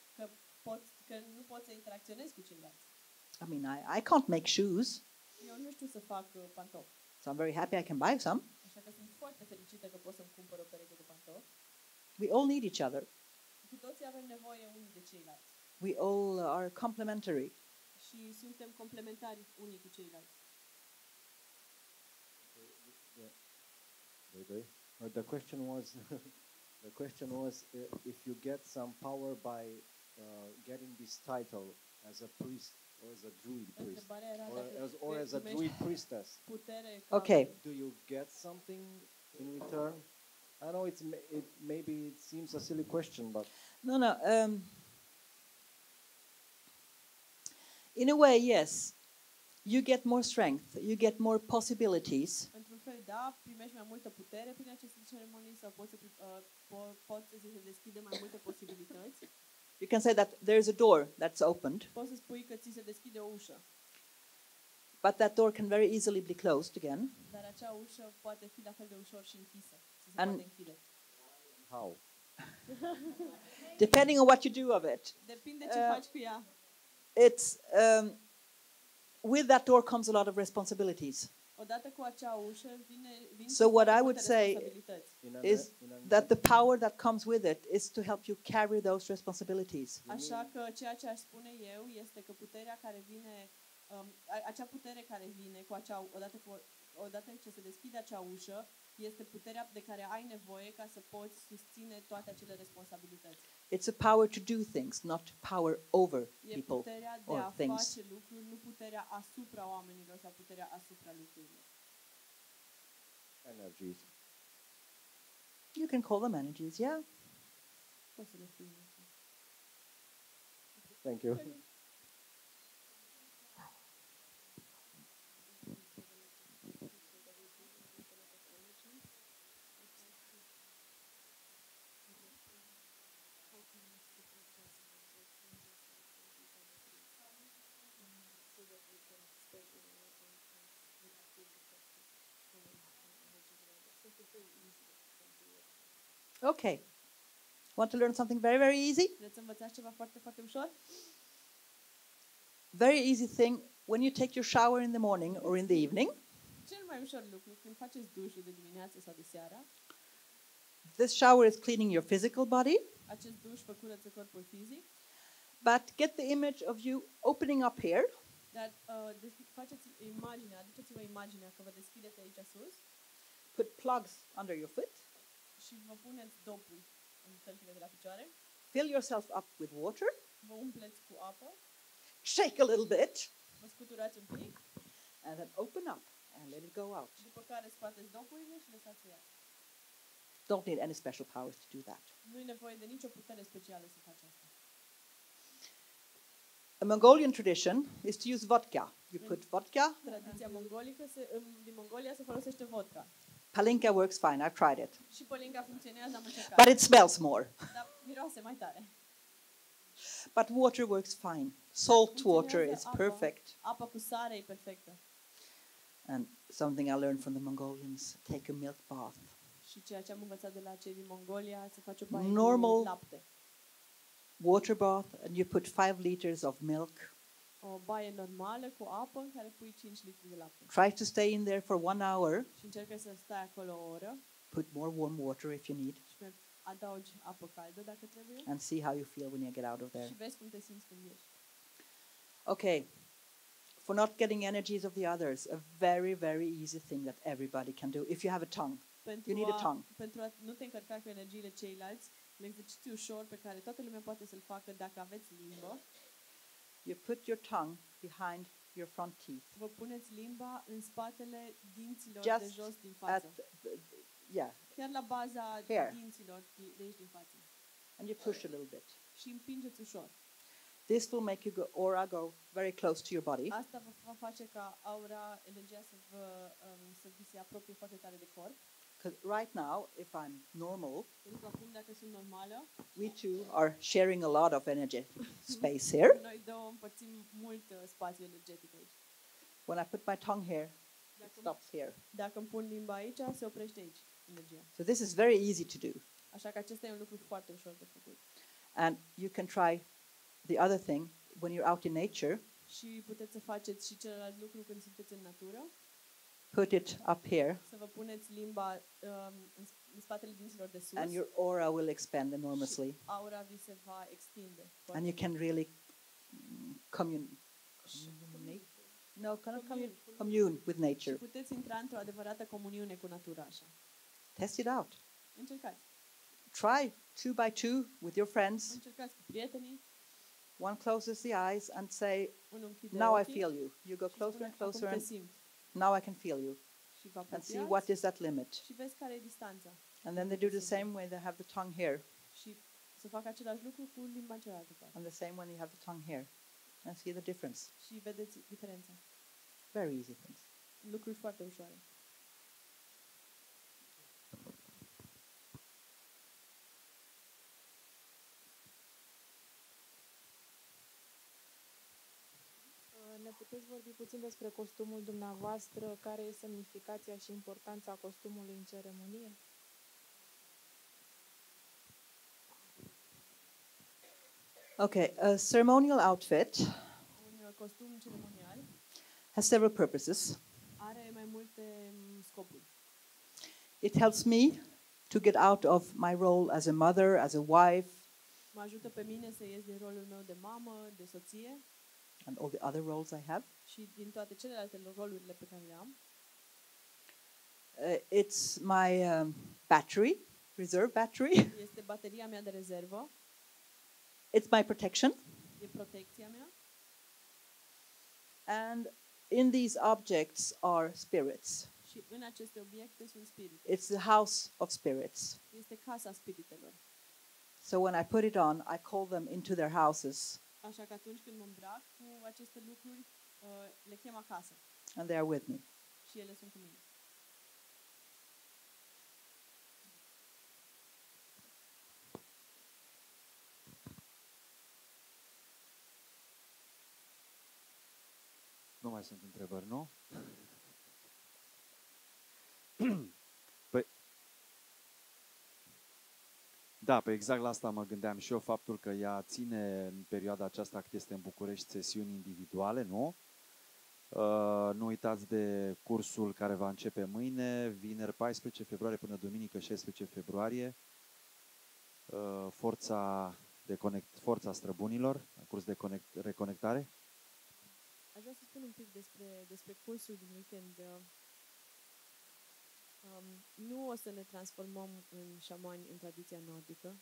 să interacționez cu ceilalți. I mean, I can't make shoes, Eu nu știu să fac pantofi. so I'm very happy I can buy some. Așa că sunt foarte fericită că pot să-mi cumpăr o pereche de pantofi. We all need each other. Cu toții avem nevoie unii de ceilalți. We all are complementary. Și suntem complementari unii cu ceilalți. The question was if you get some power by getting this title as a priest or as a druid priest Întrebarea era dacă or as a primești druid priestess. putere ca Okay. Do you get something in return? I know maybe it seems a silly question, but No. In a way, yes. You get more strength. You get more possibilities. într-un fel, da, primești mai multă putere prin aceste ceremonii sau poți să se deschidă mai multe posibilități. You can say that there's a door that's opened, Poți să spui că ți se deschide o ușă, but that door can very easily be closed again. dar acea ușă poate fi la fel de ușor și închisă. Ți se And- poate închide. how? Depending on what you do of it. Depinde ce faci cu ea. It's with that door comes a lot of responsibilities. Odată cu acea ușă vin So what I would multe say responsabilități. is that the power that comes with it is to help you carry those responsibilities. Așa că ceea ce aș spune eu este că puterea care vine, acea putere care vine cu acea, odată ce se deschide acea ușă, este puterea de care ai nevoie ca să poți susține toate acele responsabilități. It's a power to do things, not power over E people puterea de or a things. face lucruri, nu puterea asupra oamenilor sau puterea asupra lucrurilor. Energies. You can call them energies, yeah. Poți să le spui. Thank you. Okay. Want to learn something very, very easy? Vreți să învățați ceva foarte, foarte ușor? Very easy thing. When you take your shower in the morning or in the evening, Cel mai ușor lucru când faceți dușul de dimineață sau de seara, this shower is cleaning your physical body, acest duș vă curăță corpul fizic, but get the image of you opening up here, dar faceți imaginea, aduceți-vă imaginea că vă deschideți aici sus put plugs under your foot, și vă puneți dopul în tălpile de la picioare, fill yourself up with water, vă umpleți cu apă, shake a little bit, vă scuturați un pic, and then open up and let it go out. după care scoateți dopurile și lăsați să iasă. Don't need any special powers to do that. Nu e nevoie de nicio putere specială să faci asta. A Mongolian tradition is to use vodka. You put vodka. Tradiția mongolică din Mongolia se folosește vodka. Palinka works fine. I've tried it. Și polinca funcționează, am încercat. But it smells more. Dar miroase mai tare. But water works fine. Salt water is perfect. Apa cu sare e perfectă. And something I learned from the Mongolians, take a milk bath. Și ceea ce am învățat de la cei din Mongolia, să faci o baie Normal cu lapte. water bath, and you put 5 liters of milk. O baie normală cu apă în care pui 5 litri de lapte. Try to stay in there for 1 hour. Și încercă să stai acolo o oră. Put more warm water if you need. Și adaugi apă caldă dacă trebuie. And see how you feel when you get out of there. Și vezi cum te simți când ieși. Okay. For not getting energies of the others, a very, very easy thing that everybody can do. If you have a tongue, you need a tongue. Pentru a nu te încărca cu energiile ceilalți, un exercițiu ușor pe care toată lumea poate să-l facă dacă aveți limbă. You put your tongue behind your front teeth. Vă puneți limba în spatele dinților Just de jos din at față. yeah, Chiar la baza Here. dinților de aici din față. and you push a little bit. Și împingeți ușor. This will make you aura go very close to your body. Asta vă va face ca aura, energia să vi se apropie foarte tare de corp. Because right now, if I'm normal, Pentru că acum, dacă sunt normală, we two are sharing a lot of energy space here. noi două împărțim mult spațiu energetic aici. When I put my tongue here, it stops here. Dacă îmi pun limba aici, se oprește aici energia. So this is very easy to do. Așa că acesta e un lucru foarte ușor de făcut. And you can try the other thing when you're out in nature. Și puteți să faceți și celălalt lucru când sunteți în natură. Put it up here, Să vă puneți limba în spatele dinților de sus. and your aura will expand enormously. Aura vi se va extinde. And you can really commune with Și nature. puteți intra într-o adevărată comuniune cu natura așa. Test it out. Încercați. Try 2 by 2 with your friends. Încercați cu prietenii. One closes the eyes and say, Unul închide now I ochii feel you. You go și closer spune, and closer, acum te and simt. now I can feel you. Și vă And see apropiați what is that limit. și vezi care e distanța. And then they do the same way they have the tongue here, Și să facă același lucru cu limba în cealaltă parte. and the same when you have the tongue here. And see the difference. Și vedeți diferența. Very easy things. Lucruri foarte ușoare. Ne puteți vorbi puțin despre costumul dumneavoastră? Care e semnificația și importanța costumului în ceremonie? Okay, a ceremonial outfit Un costum ceremonial has several purposes. are mai multe scopuri. It helps me to get out of my role as a mother, as a wife, Mă ajută pe mine să ies din rolul meu de mamă, de soție and all the other roles I have. și din toate celelalte rolurile pe care le am. It's my battery, reserve battery. Este bateria mea de rezervă, It's my protection. e protecția mea And in these objects are spirits. și în aceste obiecte sunt spirite. It's the house of spirits. Este casa spiritelor. So when I put it on, I call them into their houses, Așa că atunci când mă îmbrac cu aceste lucruri, le chem acasă and they are with me. și ele sunt cu mine. Nu mai sunt întrebări, nu? Da, pe exact la asta mă gândeam și eu, faptul că ea ține în perioada aceasta cât este în București sesiuni individuale, nu? Nu uitați de cursul care va începe mâine, vineri 14 februarie până duminică 16 februarie. Forța străbunilor, curs de reconectare. Aș vrea să spun un pic despre cursul din weekend. Nu o să ne transformăm în șamani în tradiția nordică,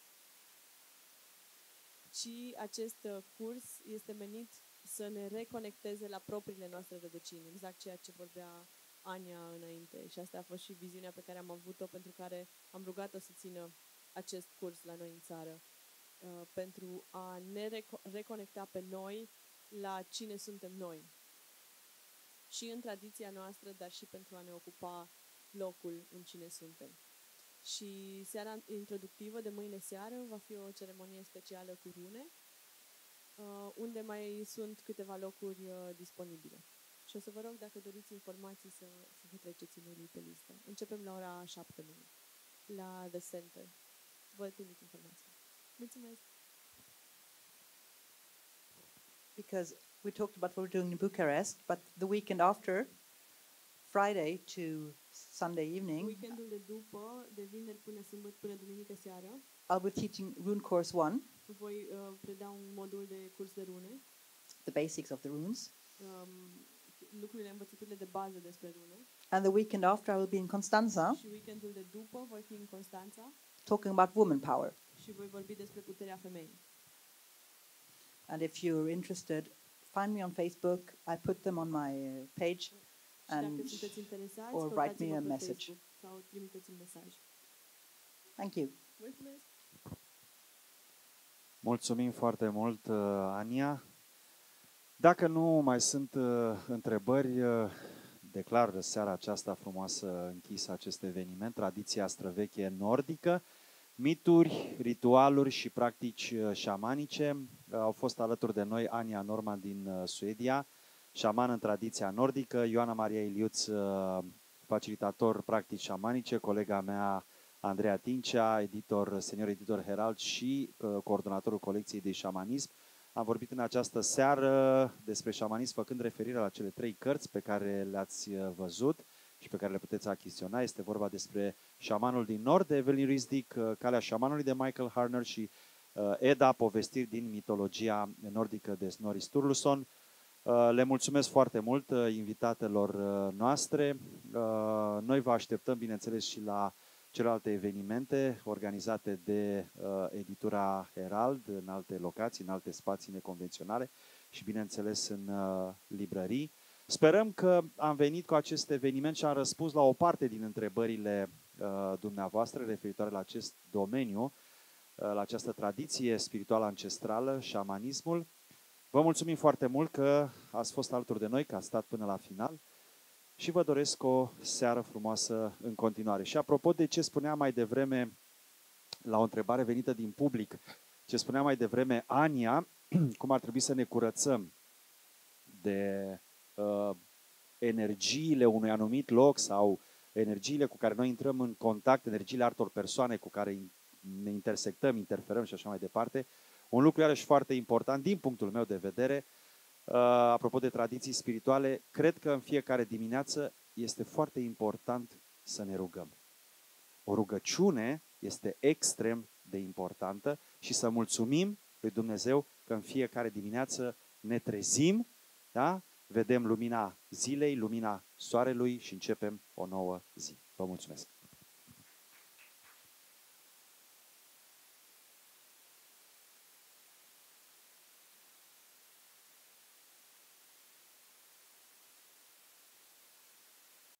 ci acest curs este menit să ne reconecteze la propriile noastre rădăcini, exact ceea ce vorbea Ania înainte. Și asta a fost și viziunea pe care am avut-o, pentru care am rugat-o să țină acest curs la noi în țară, pentru a ne reconecta pe noi la cine suntem noi. Și în tradiția noastră, dar și pentru a ne ocupa locul în cine suntem. Și seara introductivă de mâine seară va fi o ceremonie specială cu rune, unde mai sunt câteva locuri disponibile. Și o să vă rog, dacă doriți informații, să vă treceți e-mail pe listă. Începem la ora 7 mâine, la The Center. Vă trimit informații. Mulțumesc! Because we talked about what we're doing in Bucharest, but the weekend after, Friday to Sunday evening, Weekendul de după, de vineri până sâmbătă până duminică seară, I'll be teaching Rune Course 1, voi preda un modul de curs de rune, the basics of the runes. lucrurile, învățăturile de bază despre rune. And the weekend after, I will be in Constanza, Și weekendul de după voi fi în Constanța talking about woman power. și voi vorbi despre puterea femeii. And if you're interested, find me on Facebook. I put them on my page, Și dacă and sunteți interesați, or write me căutați-mă a pe message. Facebook sau trimiteți un mesaj. Thank you. Mulțumesc! Mulțumim foarte mult, Ania. Dacă nu mai sunt întrebări, declar seara aceasta frumoasă închisă acest eveniment, tradiția străveche nordică, mituri, ritualuri și practici șamanice. Au fost alături de noi Ania Norman din Suedia, șaman în tradiția nordică, Ioana Maria Iliuț, facilitator practici șamanice, colega mea Andreea Tincea, senior editor Herald și coordonatorul colecției de șamanism. Am vorbit în această seară despre șamanism, făcând referire la cele 3 cărți pe care le-ați văzut și pe care le puteți achiziționa. Este vorba despre Șamanul din Nord de Evelyn Rizdic, Calea șamanului de Michael Harner și Edda, povestiri din mitologia nordică de Snorri Sturluson. Le mulțumesc foarte mult invitatelor noastre. Noi vă așteptăm, bineînțeles, și la celelalte evenimente organizate de editura Herald în alte locații, în alte spații neconvenționale și, bineînțeles, în librării. Sperăm că am venit cu acest eveniment și am răspuns la o parte din întrebările dumneavoastră referitoare la acest domeniu, la această tradiție spirituală ancestrală, șamanismul. Vă mulțumim foarte mult că ați fost alături de noi, că ați stat până la final și vă doresc o seară frumoasă în continuare. Și apropo de ce spunea mai devreme, la o întrebare venită din public, ce spunea mai devreme Ania, cum ar trebui să ne curățăm de energiile unui anumit loc sau energiile cu care noi intrăm în contact, energiile altor persoane cu care ne intersectăm, interferăm și așa mai departe. Un lucru iarăși foarte important din punctul meu de vedere, apropo de tradiții spirituale, cred că în fiecare dimineață este foarte important să ne rugăm. O rugăciune este extrem de importantă și să mulțumim lui Dumnezeu că în fiecare dimineață ne trezim, da? Vedem lumina zilei, lumina soarelui și începem o nouă zi. Vă mulțumesc!